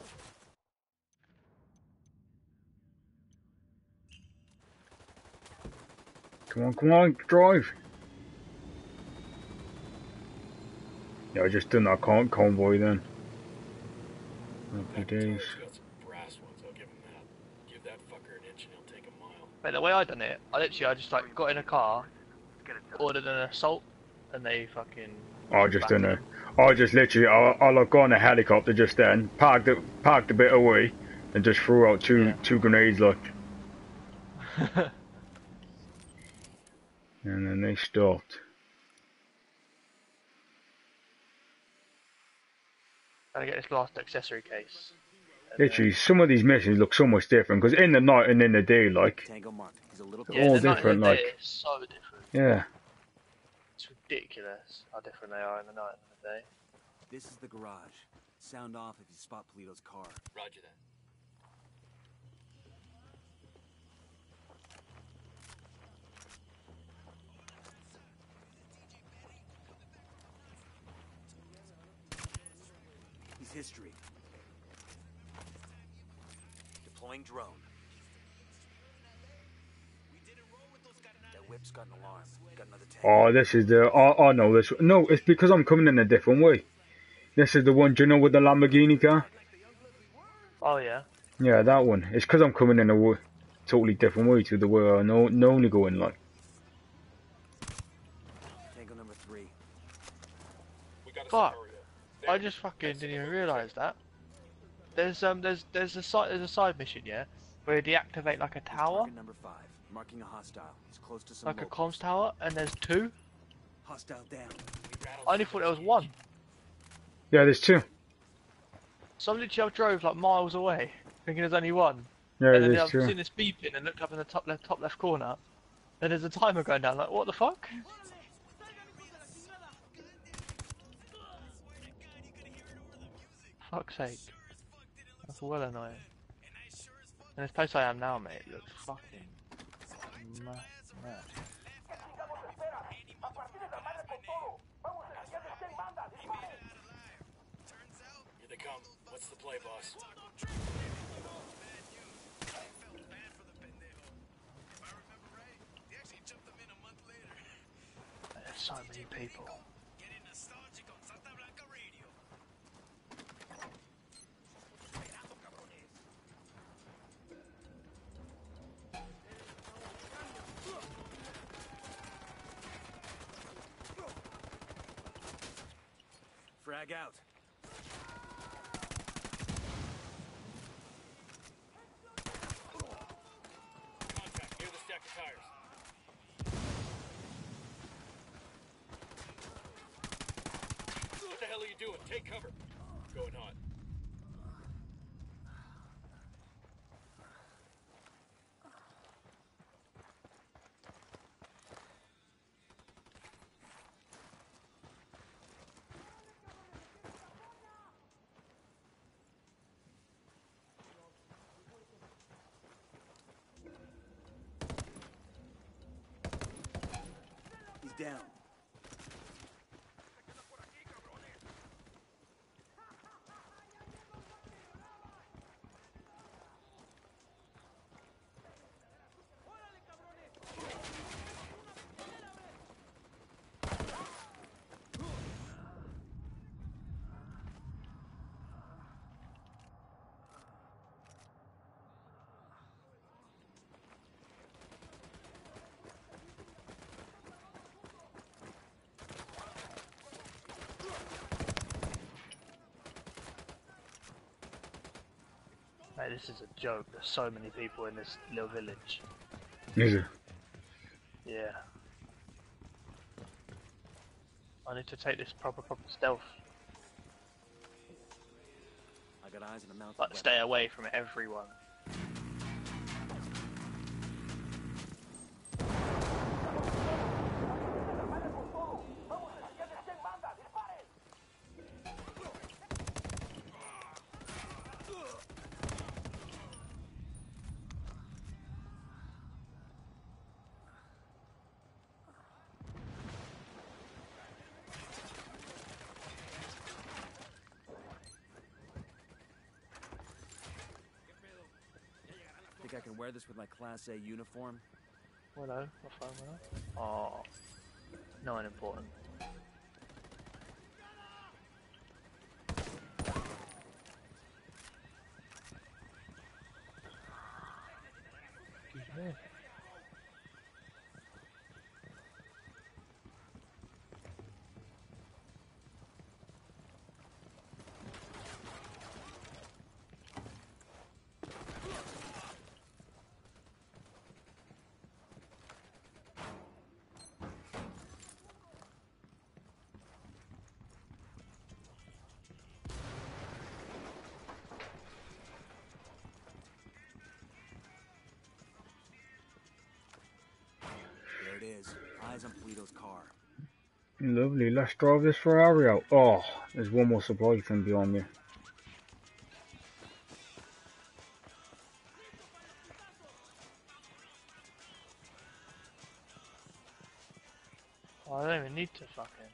Come on, drive. Yeah, I just done that convoy then. Happy days. Got some brass ones, I'll give him that. Give that fucker an inch and he'll take a mile. But the way I done it, I just like got in a car, ordered an assault, and they fucking. I just done it. I just literally, I like got on a helicopter just then, parked a bit away, and just threw out two grenades like. And then they stopped. Gotta get this last accessory case. Literally, some of these missions look so much different because in the night and in the day, like, Tango marked. He's a little they're all different. Like, it's so different. yeah. It's ridiculous how different they are in the night and the day. This is the garage. Sound off if you spot Polito's car. Roger that. He's history. Deploying drone. That whip's got an alarm. Got another tank. Oh, this is the. Oh no, this. No, it's because I'm coming in a different way. This is the one, do you know, with the Lamborghini car? Oh yeah. Yeah, that one. It's because I'm coming in a totally different way to the way I normally go in, like. Tango number 3. Fuck! I just fucking didn't even realise that. There's a side mission, yeah, where you deactivate like a tower, Target number 5. Marking a hostile. He's close to some like a locals. comms tower, and there's 2. Hostile down. I only thought there was 1. Yeah, there's 2. So literally I drove like miles away, thinking there's only 1. Yeah, And then there's I've 2. seen this beeping and looked up in the top left corner. Then there's a timer going down. Like, what the fuck? Fuck's sake. That's well annoying. And this place I am now, mate, looks fucking mad. Here they come. What's the play, boss? There's so many people. Frag out. Contact near the stack of tires. What the hell are you doing? Take cover. Going hot. Mate, this is a joke. There's so many people in this little village. Is it? Yeah. I need to take this proper stealth. I got eyes on a mounted Like, stay away from everyone. Think I can wear this with my Class A uniform? Hello, my phone went off. Oh, no one important. Excuse me. There it is. Eyes on Polito's car. Lovely. Let's drive this Ferrari out. Oh, there's one more supply thing behind me. Oh, I don't even need to fucking...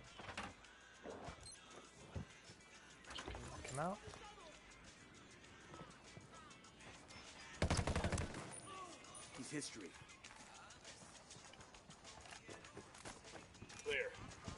Just gonna knock him out. He's history. Clear.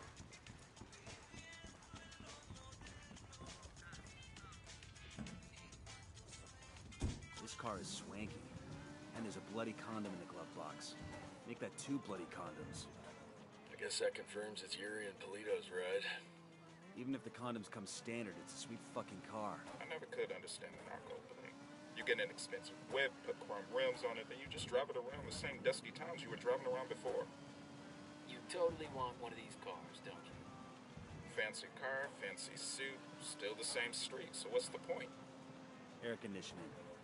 This car is swanky. And there's a bloody condom in the glove box. Make that 2 bloody condoms. I guess that confirms it's Yuri and Polito's ride. Even if the condoms come standard, it's a sweet fucking car. I never could understand the narco thing. You get an expensive whip, put chrome rims on it, then you just drive it around the same dusty towns you were driving around before. You totally want one of these cars, don't you? Fancy car, fancy suit, still the same street, so what's the point? Air conditioning.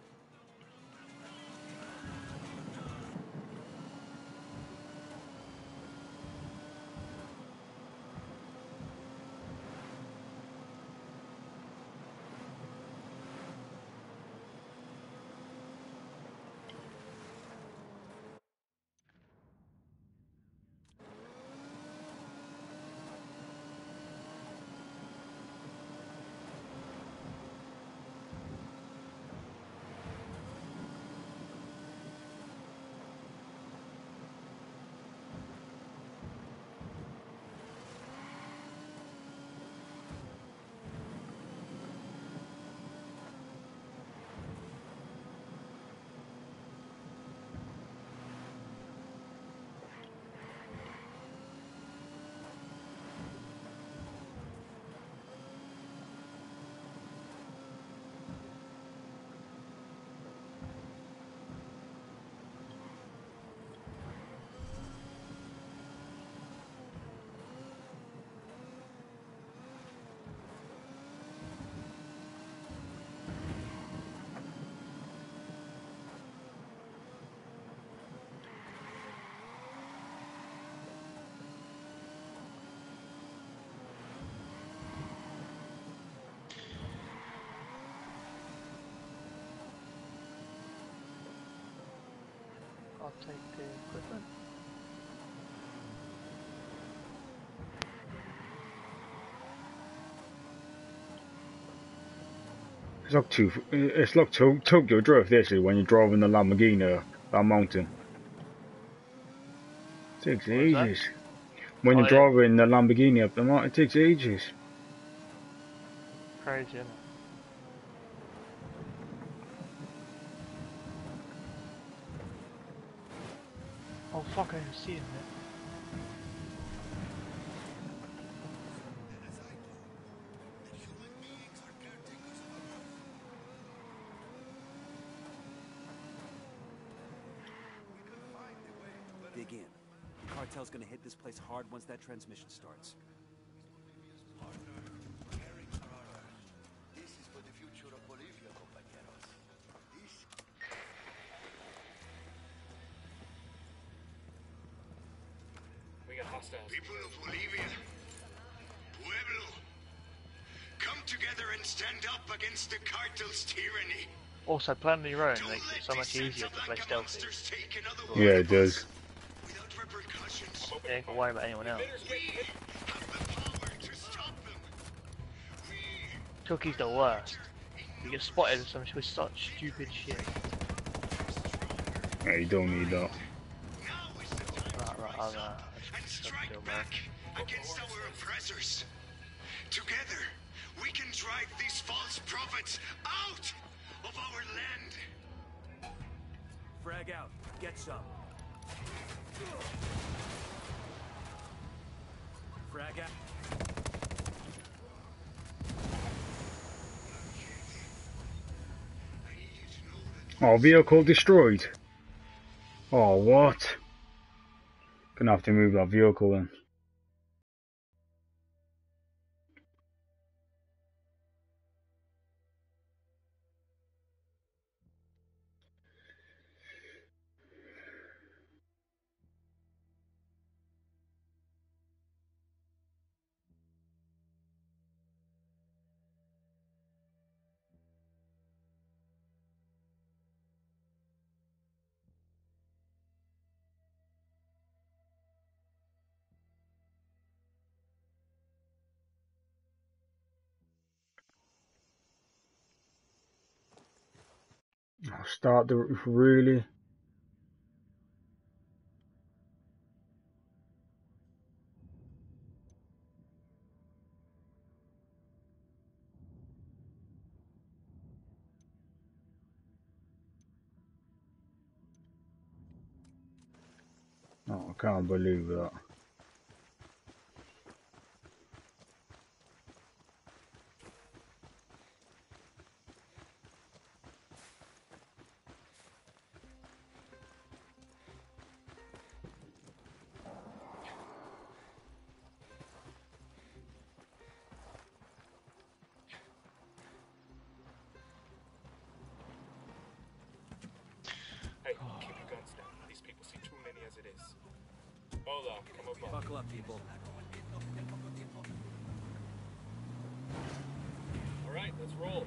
I'll take the equipment. It's like Tokyo Drift, this is when you're driving the Lamborghini up that mountain. It takes ages. When you're driving the Lamborghini up the mountain, it takes ages. Crazy, isn't it? Oh fuck, I didn't see him there. dig in. The cartel's gonna hit this place hard once that transmission starts. This is for the future of Bolivia, compañeros. We got hostiles. People of Bolivia, Pueblo, come together and stand up against the cartel's tyranny. Also, playing on your own makes it so much easier to play stealthy. Yeah, it does. Without repercussions. You ain't gotta worry about anyone else. We have the power to stop them. Cookie's the worst. You get spotted with such stupid shit. Yeah, you don't need that. Right, And strike back against our oppressors. Together, we can drive these false prophets out of our land. Frag out. Get some. Frag out. Oh, vehicle destroyed. Oh, what? Gonna have to move that vehicle then. I'll start the really. Oh, I can't believe that. Hey, keep your guns down. These people see too many as it is. Hola, come on. Buckle up, people. Alright, let's roll.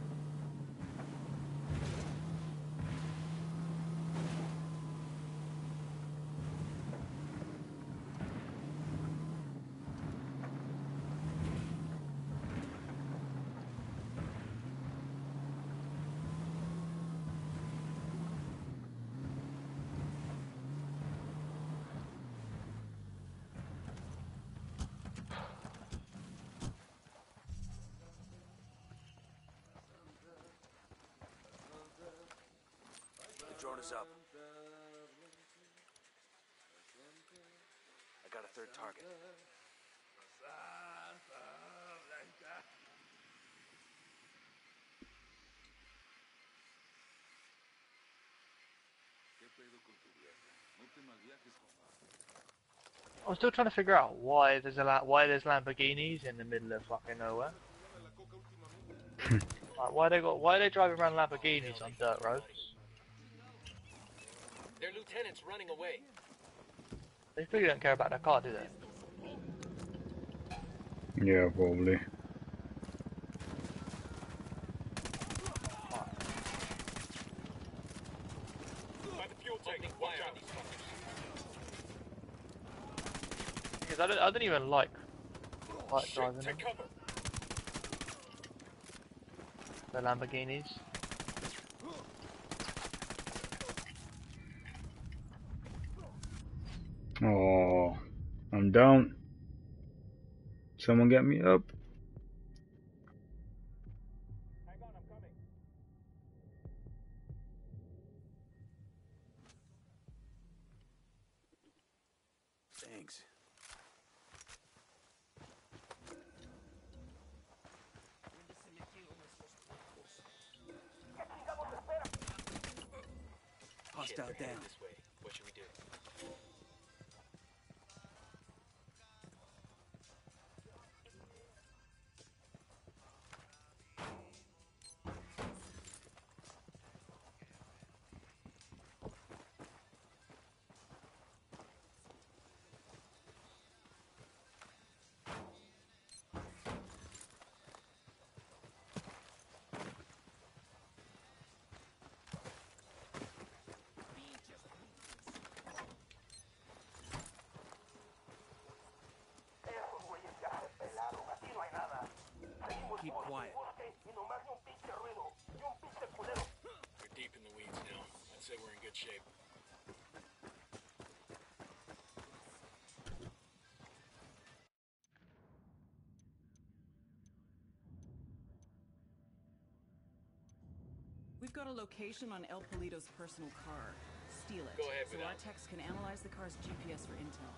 The drone is up. I got a third target. I'm still trying to figure out why there's Lamborghinis in the middle of fucking nowhere. Like, why are they driving around Lamborghinis on dirt roads? Their lieutenant's running away. They really don't care about their car, do they? Yeah, probably. By the fuel tank, watch out. Because I don't even like driving them. Take cover. The Lamborghinis. Oh, I'm down. Someone get me up. Hang on, I'm coming. Thanks. Hostile Shit, they're down. headed this way. What should we do? shape. We've got a location on El Polito's personal car. Steal it. Go ahead so with our that. techs can analyze the car's GPS for intel.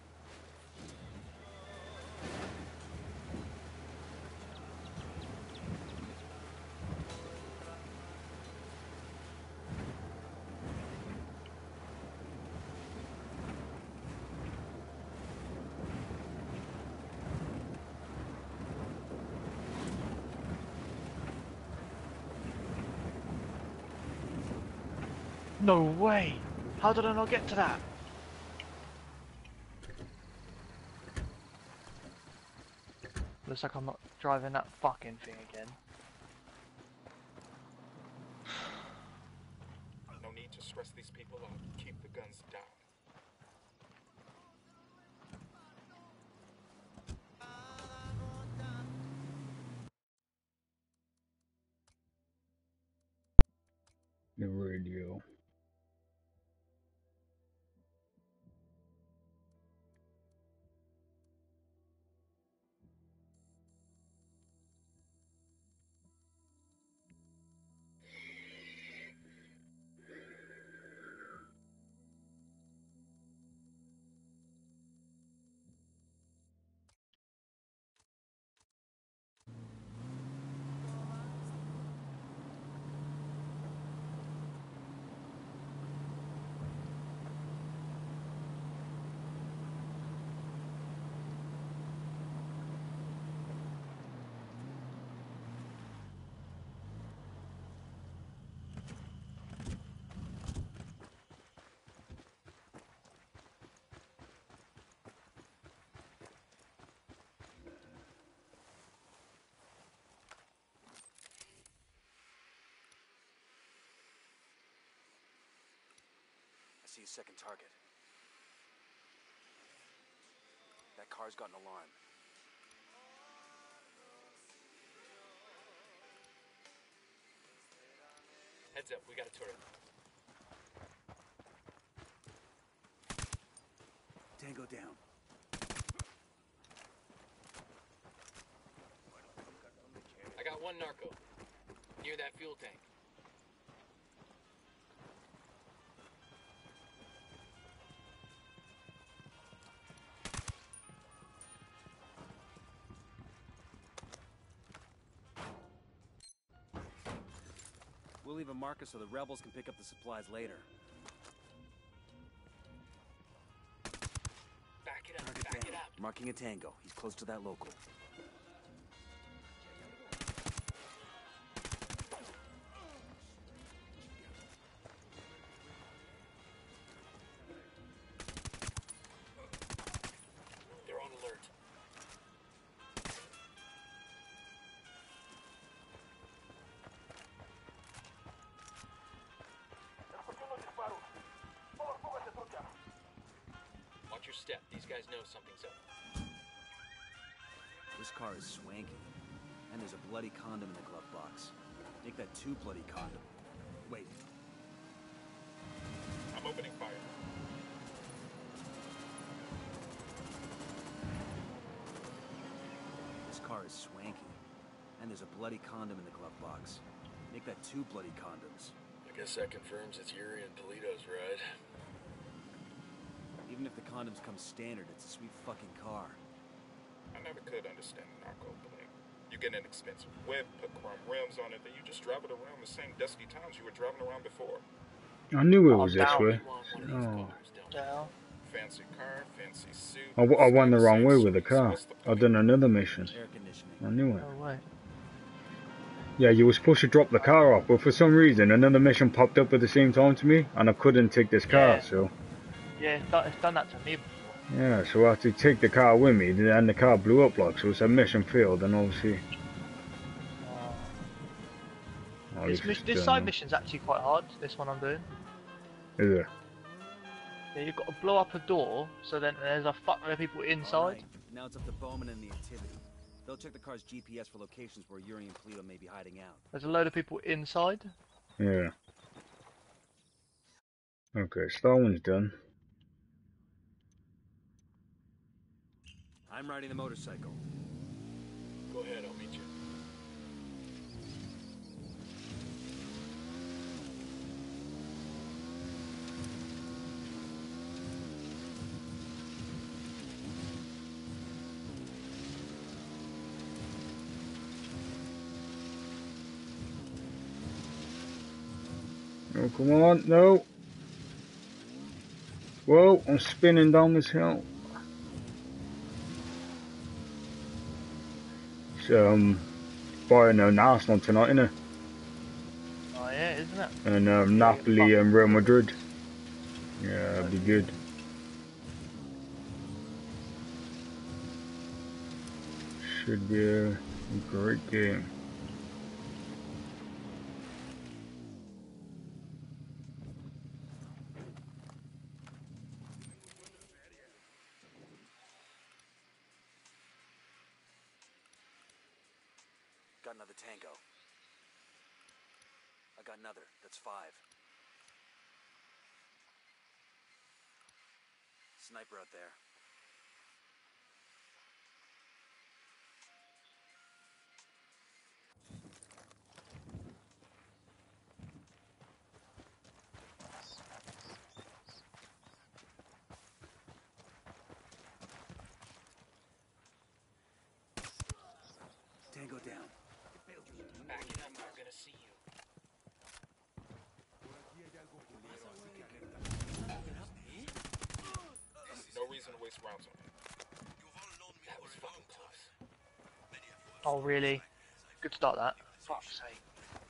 No way! How did I not get to that? Looks like I'm not driving that fucking thing again. No need to stress these people out. Keep the guns down. The radio. I see a second target. That car's got an alarm. Heads up, we got a turret. Tango down. I got one narco. Near that fuel tank. We'll leave a marker so the rebels can pick up the supplies later. Back it up, Target back down. it up. Marking a tango. He's close to that local. They're on alert. Watch your step. These guys know something's up. This car is swanky. And there's a bloody condom in the glove box. Make that 2 bloody condom. Wait. I'm opening fire. This car is swanky. And there's a bloody condom in the glove box. Make that 2 bloody condoms. I guess that confirms it's Yuri and Polito's ride. Even if the condoms come standard, it's a sweet fucking car. I never could understand narco bling. You get an expensive whip, put chrome rims on it, then you just drive it around the same dusty towns you were driving around before. I knew it was this down. way. We want one of these Oh. cars, don't we? Down. Fancy car, fancy suit. I went the wrong way with the So car. what's the I've point? done another mission. Air conditioning. I knew it. No way. Yeah, you were supposed to drop the car off, but for some reason another mission popped up at the same time to me, and I couldn't take this car, Yeah. so... Yeah, it's done that to me before. Yeah, so I had to take the car with me, and the car blew up like, so it's a mission failed, and obviously... Oh, This side mission's actually quite hard, this one I'm doing. Is it? Yeah, you've got to blow up a door, so then there's a fuckload of people inside. Alright, now it's up to Bowman and the activity. They'll check the car's GPS for locations where Yuri and Polito may be hiding out. There's a load of people inside. Yeah. Okay, so that one's done. I'm riding the motorcycle. Go ahead, I'll meet you. Oh, come on, no. Whoa, I'm spinning down this hill. It's Bayern and Arsenal tonight, innit? Oh yeah, isn't it? And Yeah, Napoli fuck. and Real Madrid. Yeah, it'd be good. Should be a great game. Got another tango. I got another. That's 5. Sniper out there. Tango down. Back it up, we're gonna see you. No reason to waste rounds on it. That was fucking close. Oh really? Good start that. Fuck's sake.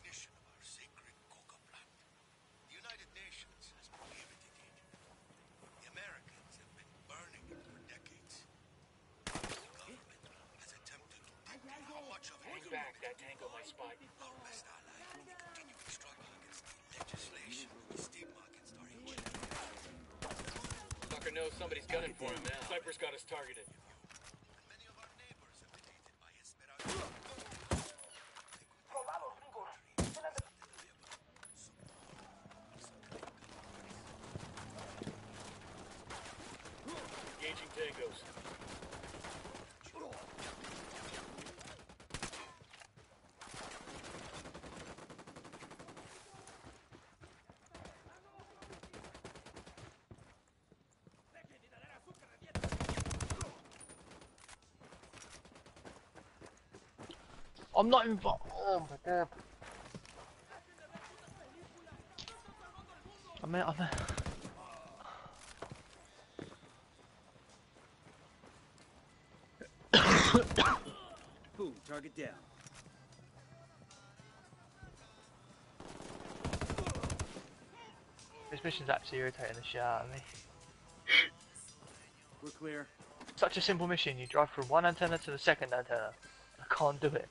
The United Nations has prohibited it. The Americans have been burning it for decades. The government has attempted to dictate how much of it Hang back, that tango might spot you. our best ally in the continuing struggle against the legislation and the stigma against our ancient Fucker knows somebody's gunning for him now. Sniper's got us targeted. and many of our neighbors have been hated by Esperanto. Engaging tangos. I'm not involved. Oh my god. I'm Boom, target down. This mission's actually irritating the shit out of me. We're clear. Such a simple mission, you drive from one antenna to the second antenna. I can't do it.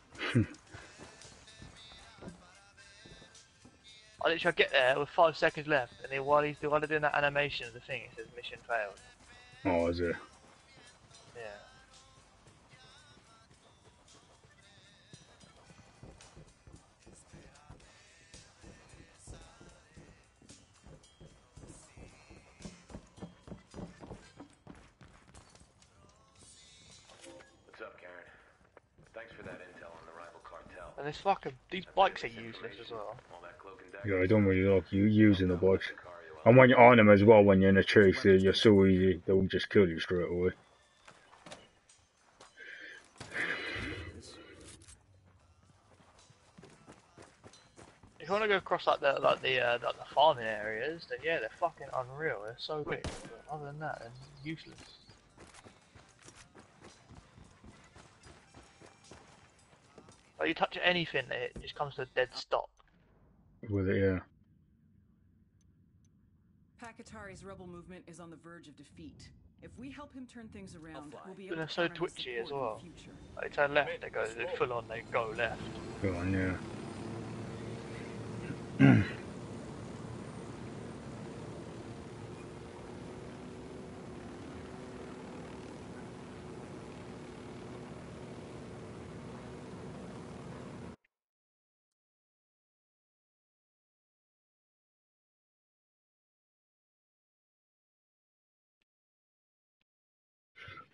I literally get there with 5 seconds left, and then while they're doing that animation of the thing, it says mission failed. Oh, is it? Yeah. What's up, Karen? Thanks for that intel on the rival cartel. And these bikes are useless as well. All that cloak and dagger. Yeah, I don't really like you using the bikes. And when you're on them as well, when you're in a chase, you're so easy, they'll just kill you straight away. If you want to go across like the farming areas, then yeah, they're fucking unreal. They're so quick. But other than that, they're useless. Like you touch anything, it just comes to a dead stop. With it, yeah. Pakatari's rebel movement is on the verge of defeat. If we help him turn things around, we'll be But able they're to so counter his twitchy as support well. in the future. Like, they turn left, they full on, they go left. Go on, yeah.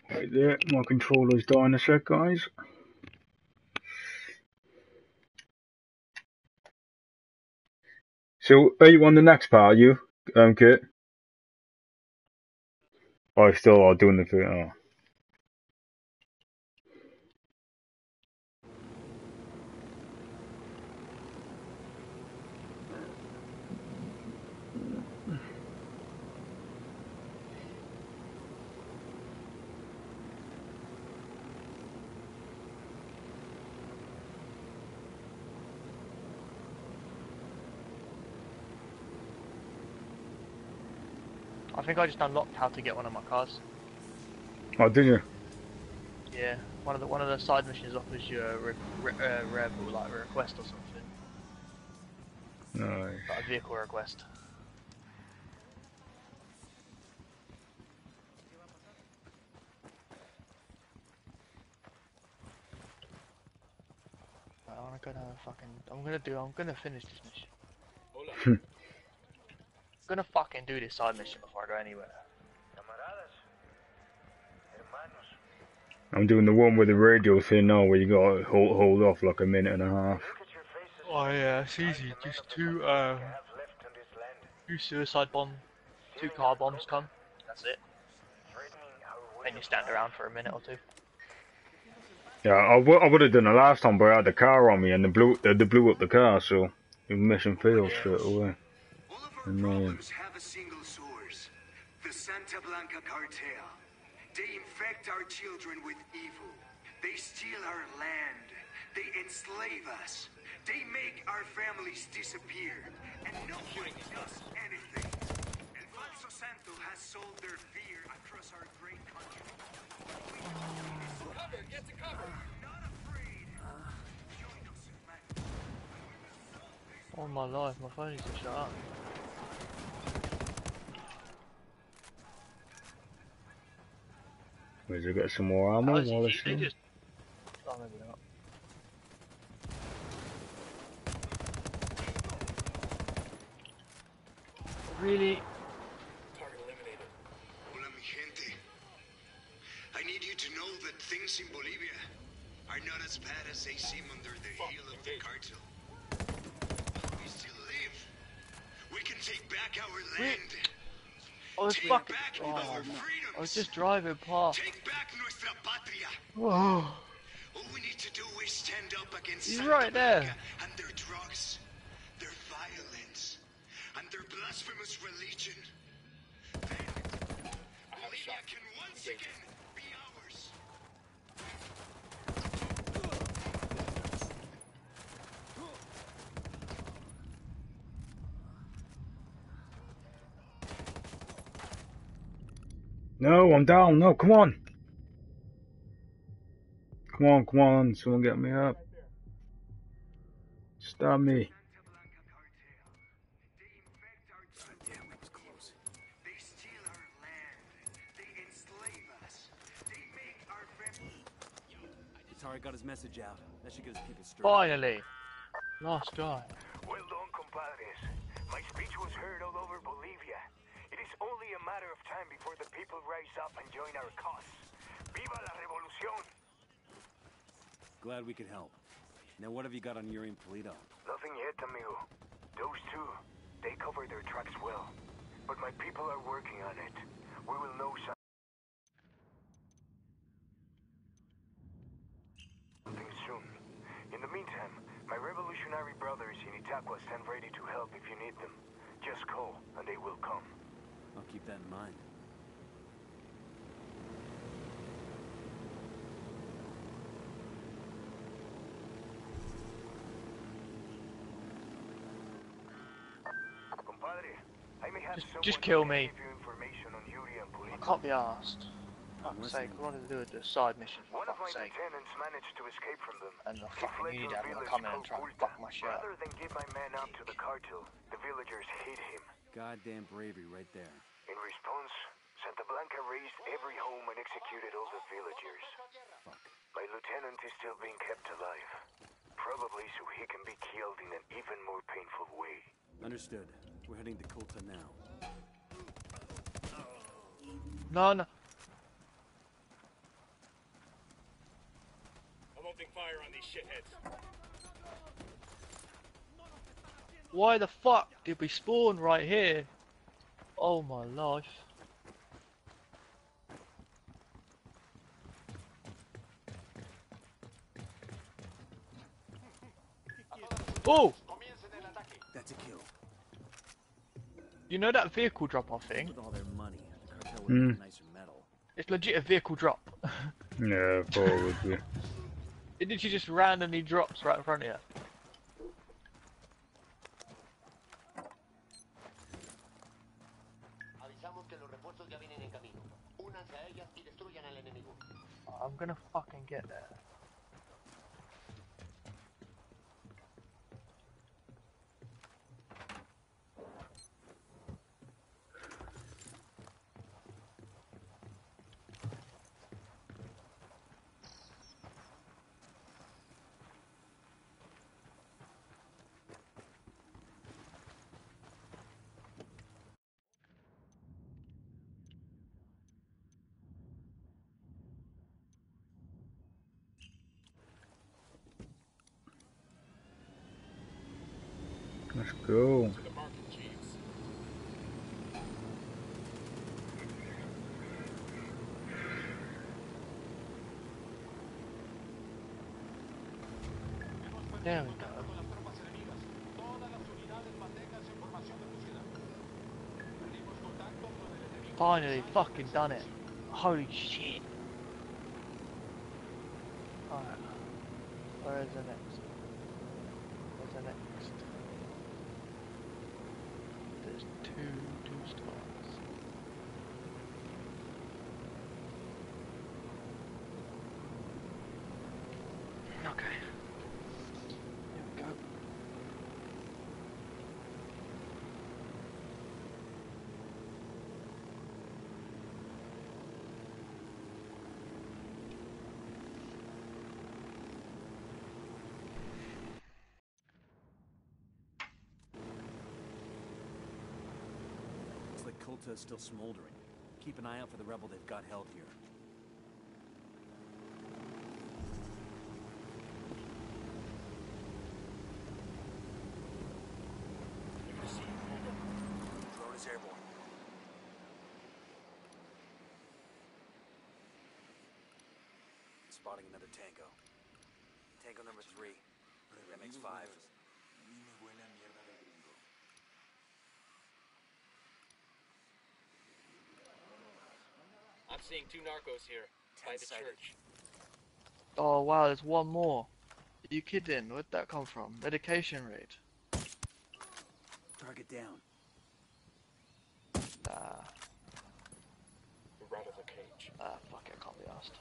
Right there, my controller's dying a sec, guys. So, are you on the next part, are you, Kit? Oh, still are doing the thing. Oh. I think I just unlocked how to get one of my cars. Oh, did you? Yeah, one of the side missions offers you a rebel like a request or something, Nice. like a vehicle request. I'm gonna finish this mission. I'm gonna fucking do this side mission before I go anywhere. I'm doing the one with the radio thing now, where you gotta hold off like a minute and a half. Oh yeah, it's easy. Just two suicide bomb, 2 car bombs come. That's it. And you stand around for a minute or two. Yeah, I would have done it last time, but I had the car on me and they blew up the car, so the mission failed straight away. All of our Annoying. problems have a single source. The Santa Blanca cartel. They infect our children with evil. They steal our land. They enslave us. They make our families disappear. And no one does anything. El Falso Santo has sold their fear across our great country. Cover, get to cover. Not afraid. Join us, man. All my life, my phone needs to shut up. Where's it got some more ammo? How is While he? it's They still... just... Oh, maybe not. Really? Target eliminated. Hola, mi gente. I need you to know that things in Bolivia are not as bad as they seem under the heel of the cartel. We still live. We can take back our land. I was Take fucking... back Oh, our no. freedoms. I was just driving past. Take back nuestra patria. Oh, All we need to do is stand up against he's Santa right there. Blanca and their drugs, their violence, and their blasphemous religion. Then, Bolivia can once again be ours. No, I'm down. No, come on. Come on. Someone get me up. Stab me. Santa Blanca cartel. They infect our children. That was close. They steal our land. They enslave us. They make our families. Atari got his message out. That should get his people stirred. Finally. Last guy. Well done, compadres. My speech was heard all over Bolivia. It is only a matter of time before the people rise up and join our cause. Viva la revolución! Glad we could help. Now what have you got on Yuri and Polito? Nothing yet, amigo. Those two, they cover their tracks well. But my people are working on it. We will know something soon. In the meantime, my revolutionary brothers in Itaqua stand ready to help if you need them. Just call, and they will come. I'll keep that in mind. Compadre, I may have Just someone kill who can me. give you information on Yuri and I Polito. can't be asked. Fuck's sake, I wanted to do the side mission for One of my fuck's sake. lieutenants managed to escape from them. And the He fucking fled to new a dad wanna village come in and called try and Culta. fuck my shit up. Rather than give my man up to the cartel, the villagers hid him. Goddamn bravery right there. In response, Santa Blanca razed every home and executed all the villagers. Fuck. My lieutenant is still being kept alive. Probably so he can be killed in an even more painful way. Understood. We're heading to Kulta now. No, no. these shitheads. Why the fuck did we spawn right here? Oh my life. Oh! That's a kill. You know that vehicle drop off thing? With all their money, the cartel would make nicer metal. It's legit a vehicle drop. Yeah, probably. It literally just randomly drops right in front of you. I'm gonna fucking get there. Let's go. To the market, Jeeves. There we go. Finally, fucking done it. Holy shit. Alright. Where is the next? Where's the next? There's two stars. Okay. Here we go. Looks like Kulta is still smoldering. Keep an eye out for the rebel they've got held here. Drone is airborne. Spotting another tango. Tango number 3. That makes 5. I'm seeing 2 narcos here, by the church. Oh wow, there's one more. Are you kidding? Where'd that come from? Medication raid. Target down. Nah. We're out of the cage. Fuck it, I can't be asked.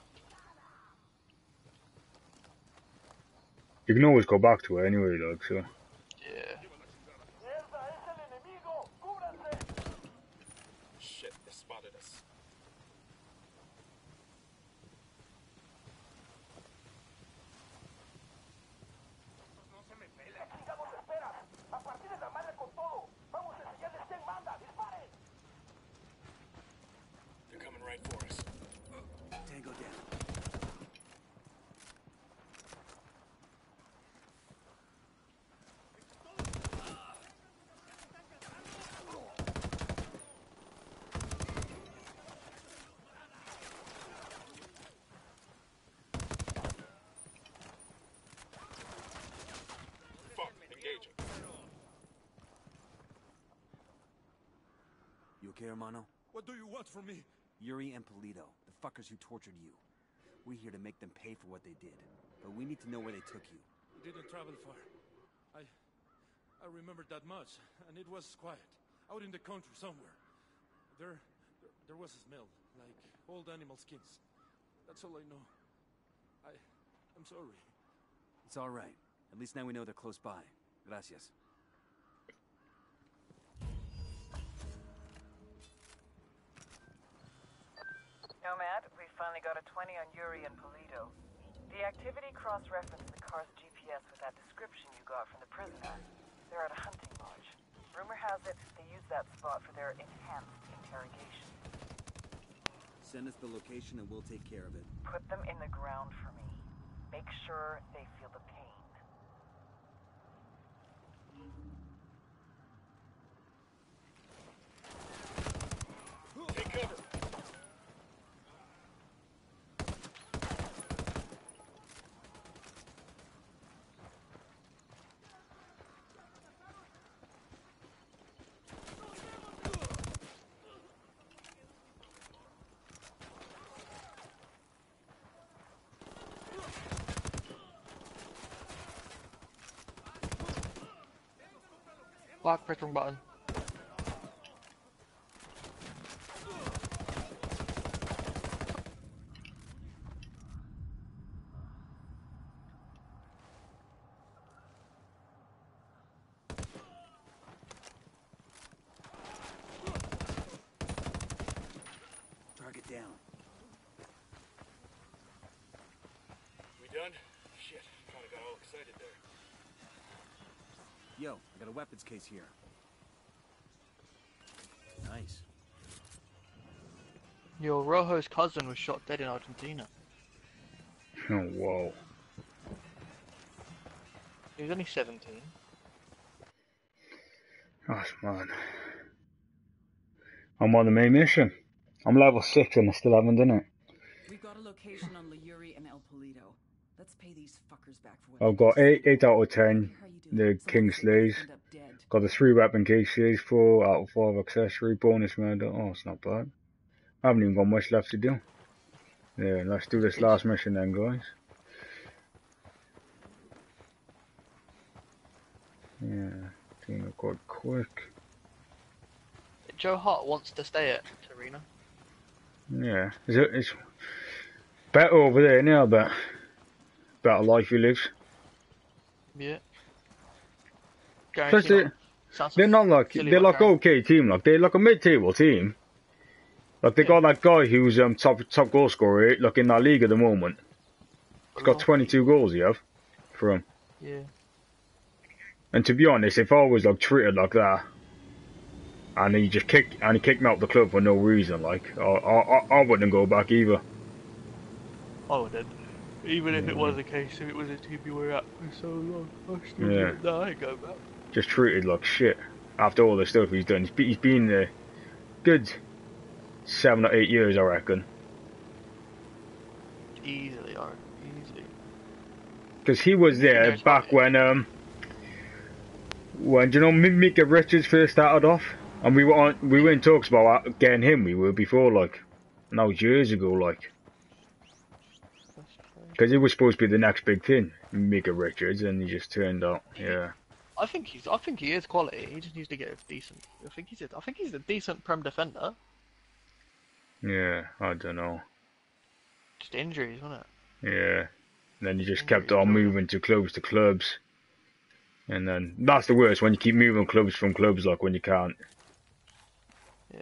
You can always go back to it anyway, like, so. Yeah. Shit, they spotted us. They're coming right for us. Tango down. Fuck, engaging. You okay, hermano? What do you want from me? Yuri and Polito, the fuckers who tortured you. We're here to make them pay for what they did. But we need to know where they took you. We didn't travel far. I remembered that much, and it was quiet. Out in the country somewhere. There was a smell, like old animal skins. That's all I know. I'm sorry. It's all right. At least now we know they're close by. Gracias. Nomad, we finally got a 20 on Yuri and Polito. The activity cross-referenced the car's GPS with that description you got from the prisoner. They're at a hunting lodge. Rumor has it they use that spot for their enhanced interrogation. Send us the location and we'll take care of it. Put them in the ground for me. Make sure they feel the pain. Take cover. Fuck, press wrong button. Target down. We done? Shit, kinda got all excited there. Yo, I got a weapons case here. Nice. Your Rojo's cousin was shot dead in Argentina. Oh, whoa. He was only 17. Gosh, man. I'm on the main mission. I'm level 6 and I still haven't done it. We've got a location on Liguri and El Polito. Let's pay these fuckers back for what I've got 8 out of 10. The King Some Slays. end up dead. Got the 3 weapon cases, 4 out of 5 accessory, bonus murder. Oh, it's not bad. I haven't even got much left to do. Yeah, let's do this last mission then, guys. Yeah, doing it quite quick. Joe Hart wants to stay at Torino. Yeah, it's better over there now, but better life he lives. Yeah. Plus they're not like they're like okay team, like they're like a mid-table team. Like they got that guy who's top goal scorer like in that league at the moment. He's got 22 goals. You have for him. Yeah. And to be honest, if I was like treated like that, and he kicked me out of the club for no reason, like I wouldn't go back either. I wouldn't. Even if it was the case, if it was a team you were at for so long, I still wouldn't. No, I'd go back. Just treated like shit after all the stuff he's done. He's been there good 7 or 8 years, I reckon. Easily, alright, easily. Because he was there back when do you know Mika Richards first started off, and we were in talks about getting him. We were before, like, and that was years ago, like. Because he was supposed to be the next big thing, Mika Richards, and he just turned out, yeah. I think he is quality. He just needs to get a decent. I think he's a decent prem defender. Yeah, I don't know. Just injuries, wasn't it? Yeah. And then he just kept on moving to clubs. And then that's the worst, when you keep moving clubs from clubs, like when you can't. Yeah.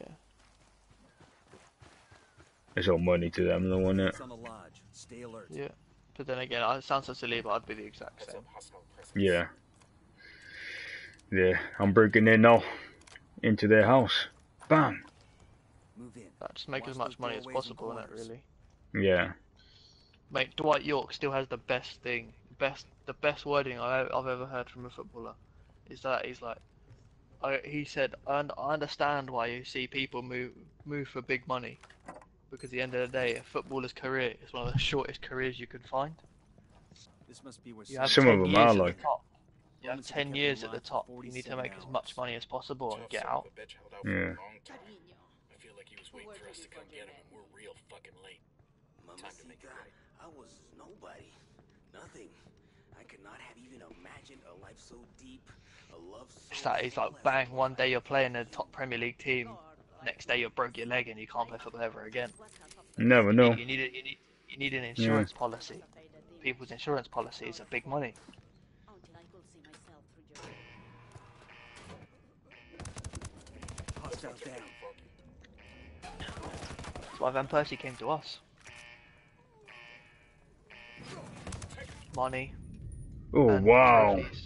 It's all money to them, though, isn't it? On the lodge. Stay alert. Yeah. But then again, it sounds so silly, but I'd be the exact same. Yeah. Yeah, I'm breaking in now. Into their house. Bam! Move in. Just make as much money as possible, innit, really? Yeah. Mate, Dwight York still has the best thing. The best wording I've ever heard from a footballer. Is that he's like... he said, I understand why you see people move for big money. Because at the end of the day, a footballer's career is one of the shortest careers you can find. This must be where you have some of them are like. You have 10 years at the top. You need to make as much money as possible and get out. Yeah. I feel like he was waiting for us to come get him, and we're real fucking late. Time to make it right. I was nobody. Nothing. I could not have even imagined a life so deep, a love so... It's that he's like, bang, one day you're playing a top Premier League team, next day you broke your leg and you can't play football ever again. Never know. You need an insurance policy. People's insurance policies are big money. Hostiles down. That's why Van Persie came to us. Money. Oh, wow. Trophies.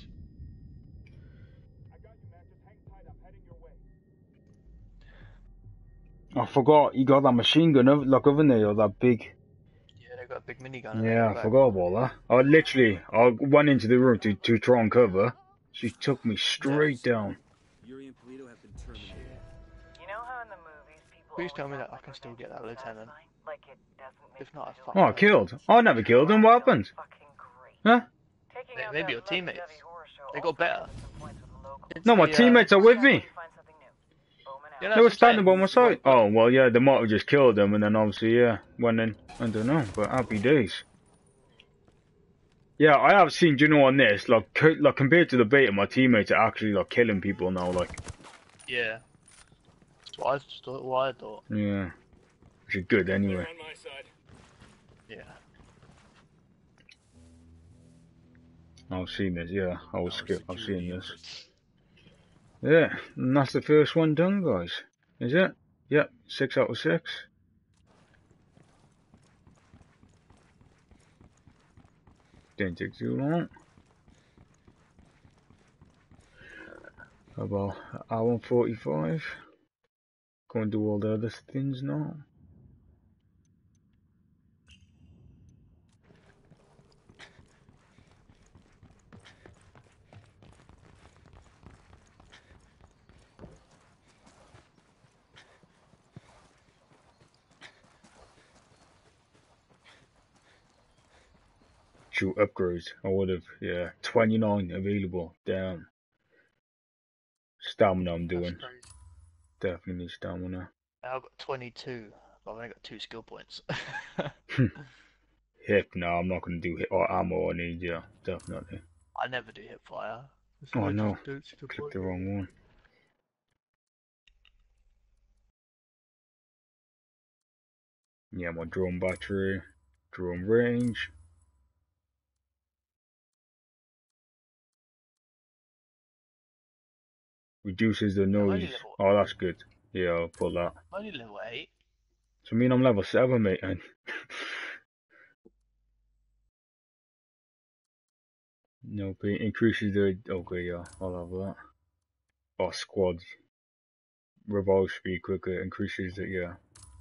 I forgot, you got that machine gun, like, over there, or that big... Yeah, they got a big minigun. Yeah, I forgot about that. I went into the room to try and cover. She took me straight down. Yuri and Polito have been terminated. You know how in the movies people Please always tell me act that I like can still get that revenge is lieutenant. satisfying? Like it doesn't make If not, I you fuck feel Oh, her. killed. I never killed him. What happened? fucking great. Huh? Taking out Maybe that your teammates. lovey-dovey horror show They also got better. gave us some points with the locals. Since No, my the, teammates are with Check when me. you find something new. Bowman out. Yeah, They were that's what I'm standing by saying. my side. Oh, well, yeah, they might have just killed them and then obviously, yeah, went in. I don't know, but happy days. Yeah, I have seen, you know, on this, like compared to the beta, my teammates are actually, like, killing people now, like. Yeah. That's what I thought. Yeah. Which is good anyway. Clear on my side. Yeah. I've seen this, yeah. I've seen this. Efforts. Yeah, and that's the first one done, guys. Is it? Yep, 6 out of 6. Didn't take too long. About an hour and 45. Go and do all the other things now. True upgrades. I would have, yeah. 29 available. Damn. Stamina I'm doing. That's crazy. Definitely need stamina. I've got 22, but I've only got 2 skill points. Hip, no, I'm not going to do hip or ammo. I need, yeah, definitely. I never do hip fire. Oh no, clicked the wrong one. Yeah, my drone battery, drone range. Reduces the noise. Oh, that's good. Yeah, I'll put that. I'm only level 8. So I mean I'm level 7, mate, and no, but it increases the, okay, yeah, I'll have that. Oh, squad. Revolve speed quicker, increases it, yeah.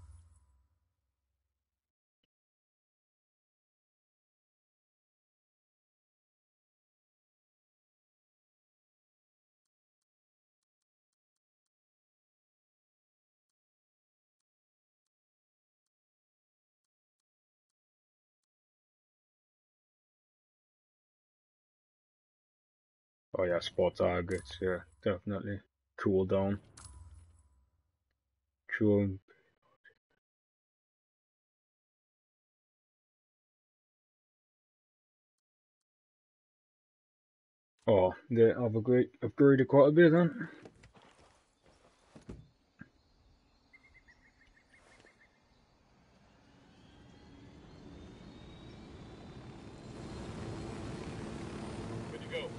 Oh yeah, spot targets, yeah, definitely. Cool down. True. Oh, they have upgraded quite a bit then. Good to go.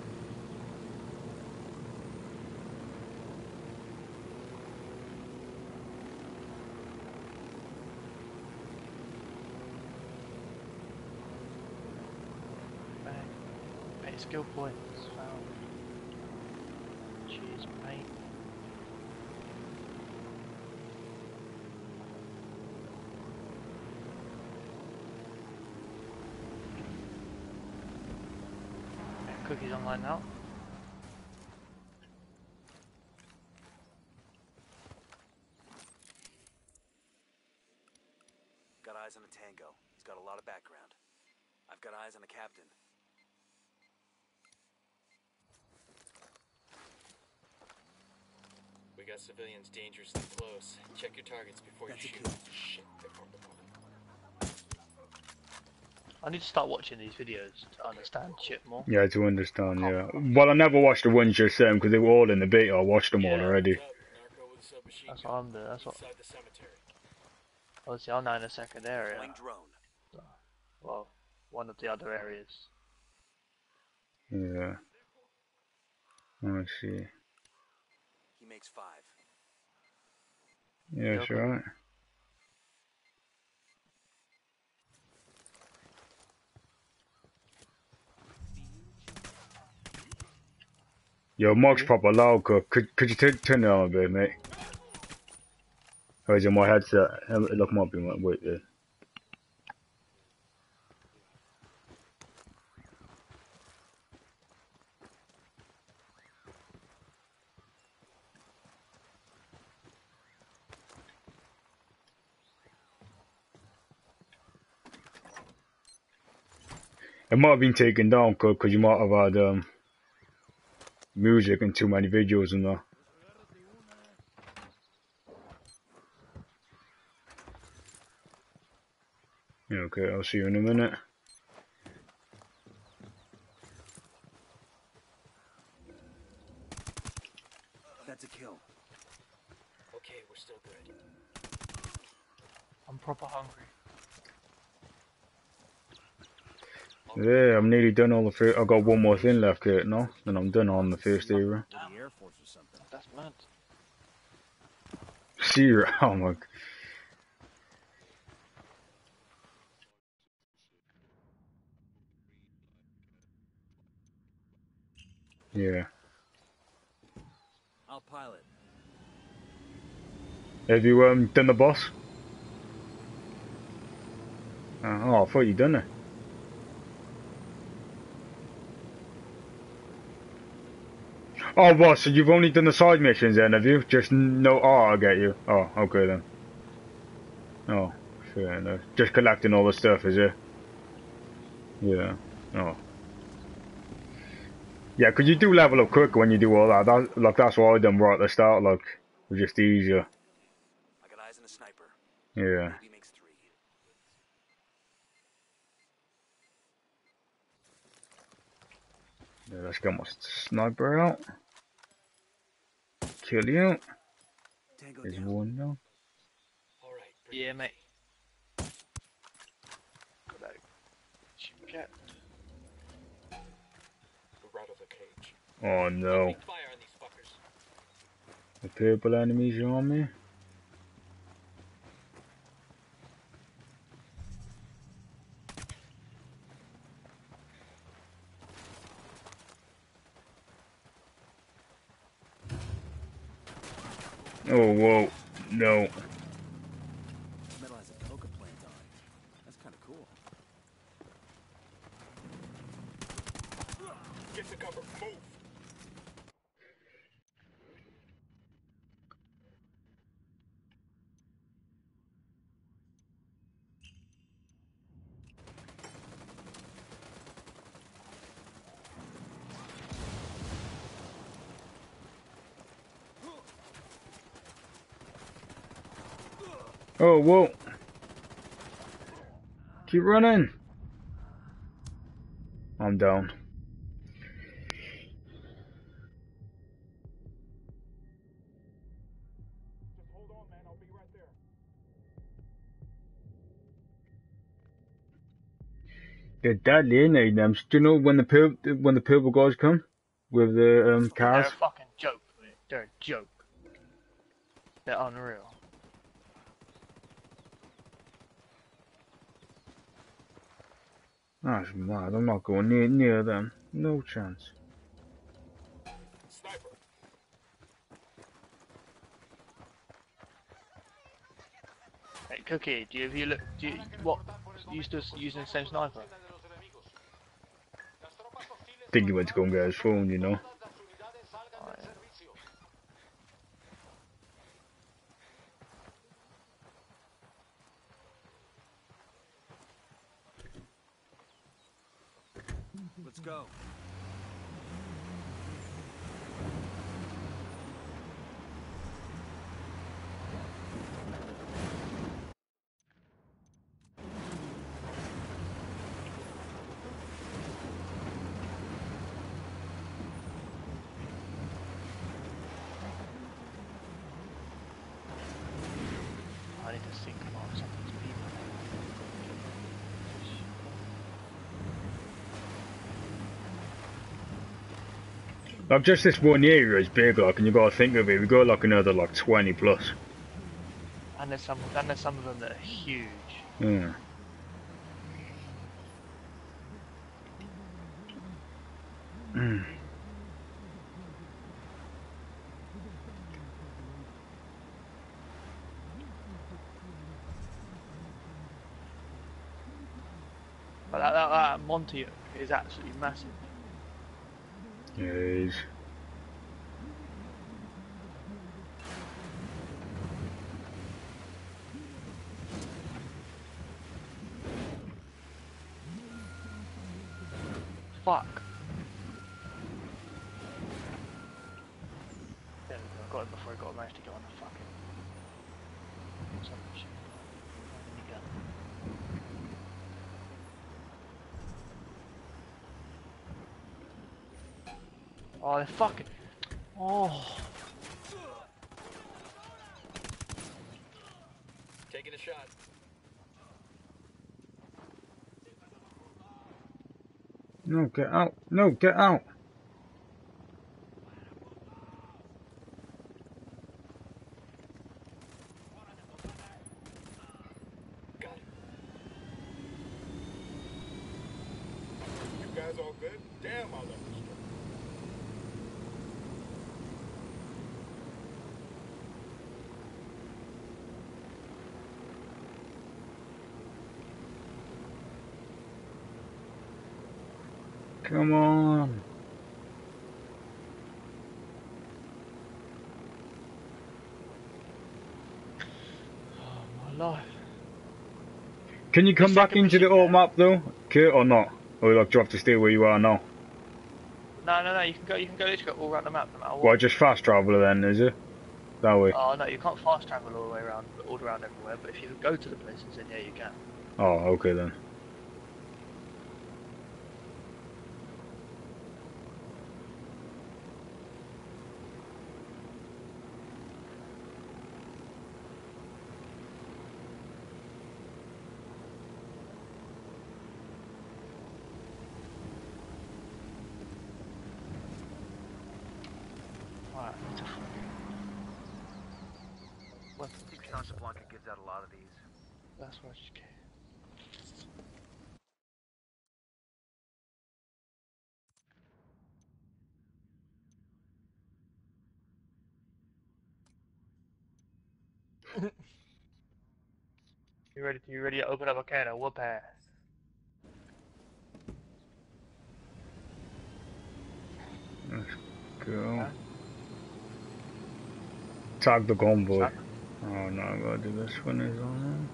Bang. 8 skill points found. Cheers, mate. Cookies online now. Got eyes on a tango. He's got a lot of background. I've got eyes on a captain. We got civilians dangerously close. Check your targets before you shoot. Shit, they formed a bomb. I need to start watching these videos to understand shit more. Yeah, to understand, yeah. Well, I never watched the ones you're saying because they were all in the beta. I watched them all already. That's what I'm doing. That's what. Inside the cemetery. Obviously, I'm now in the second area. Deploying drone. So, well, one of the other areas. Yeah. I see. He makes 5. Yeah, it's alright. Yo, Mark's proper loud, could you turn it on a bit, mate? Or is it my headset? Look, might be my, wait there. It might have been taken down because you might have had music and too many videos and that. Yeah, okay, I'll see you in a minute. That's a kill. Okay, we're still good. I'm proper hungry. Yeah, I'm nearly done all the first. I've got one more thing left, Kurt, no? Then I'm done on the first area. The Air Force or something. That's mad. Zero. Oh my. Yeah. I'll pilot. Have you done the boss? Oh, I thought you'd done it. Oh, what? So you've only done the side missions then, have you? Just no. Oh, I get you. Oh, okay then. Oh, fair enough. Just collecting all the stuff, is it? Yeah. Oh. Yeah, 'cause you do level up quicker when you do all that. That's what I done right at the start. Like, it was just easier. I got eyes on a sniper. Yeah. Maybe makes 3. Yeah, let's get my sniper out. Kill you. Tango There's down. one down. All right. Yeah, mate. Got that cat. We're out of the cage. Oh no. Opening fire on these fuckers. The purple enemies are on me. Oh, whoa. No. Metal has a coca plant on it. That's kind of cool. Get to cover. Move. Oh, whoa. Keep running. I'm down. Just hold on, man. I'll be right there. They're deadly, ain't they? Them. Do you know when the purple guys come with the They're cars? a fucking joke. They're a joke. They're unreal. That's mad. I'm not going near them. No chance. Sniper. Hey, Cookie, do you what? You still using the same sniper? Think he went to go and get his phone, you know. Oh, yeah. Let's go. I need to think about something's people. Like just this one area is big, like, and you gotta think of it. We got like another like 20 plus. And there's some of them that are huge. Yeah. But that Monty is absolutely massive. Yeah, it is. fuck. There we go, I got him before I managed to get on the fucking... submachine. Oh, they're fucking... Oh. Taking a shot. No, get out. No, get out. Got it. You guys all good? Damn, I left the strip. Come on. Oh my life. Can you come back into the old map though, Kurt, or not? Or like, do you have to stay where you are now? No, you can go literally go all around the map no matter what. Well, just fast travel then, is it? That way. Oh no, you can't fast travel all the way around, all around everywhere, but if you go to the places then yeah you can. Oh, okay then. Alright, I think Santa Blanca gives out a lot of these. that's what I just get. You ready to open up a can of whoop ass? Let's go. Huh? Tag the convoy. Oh no, I gotta do this one is on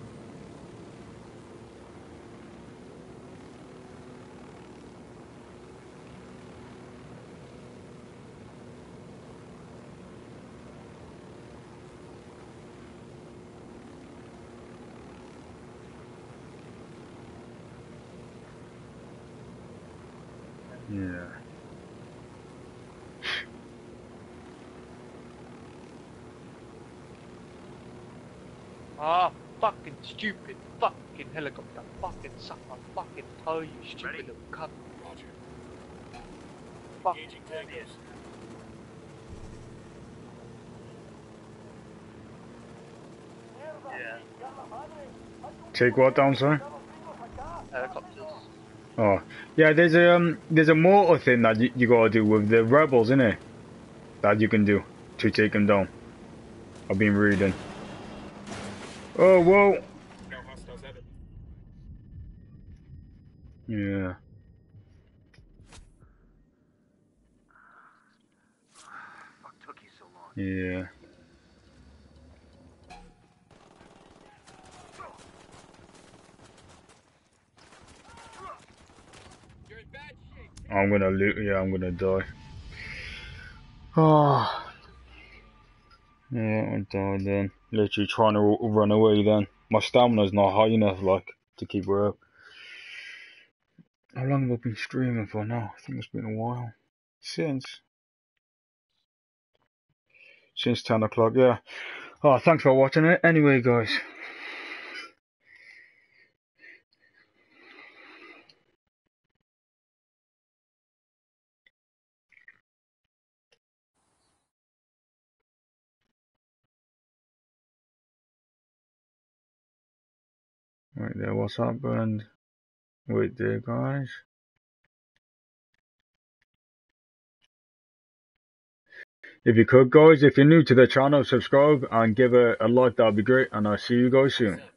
there. Yeah. Ah, fucking stupid fucking helicopter, fucking suck my fucking toe, you stupid little cunt. Roger. Fuck. Engaging tankers. Yeah. Take what down, sir? Helicopters. Oh, yeah. There's a motor thing that you gotta do with the rebels, innit? That you can do to take them down. I've been reading. Oh, whoa. No hostiles evident. Yeah. What took you so long? Yeah. You're in bad shape. I'm gonna yeah, I'm gonna die. Oh. Yeah, I died then. Literally trying to run away then. My stamina's not high enough, like, to keep her up. How long have I been streaming for now? I think it's been a while. Since 10 o'clock, yeah. Oh, thanks for watching it. Anyway, guys. Right there, what's happened? Wait there, guys. If you could, guys, if you're new to the channel, subscribe and give it a like, that'd be great. And I'll see you guys soon.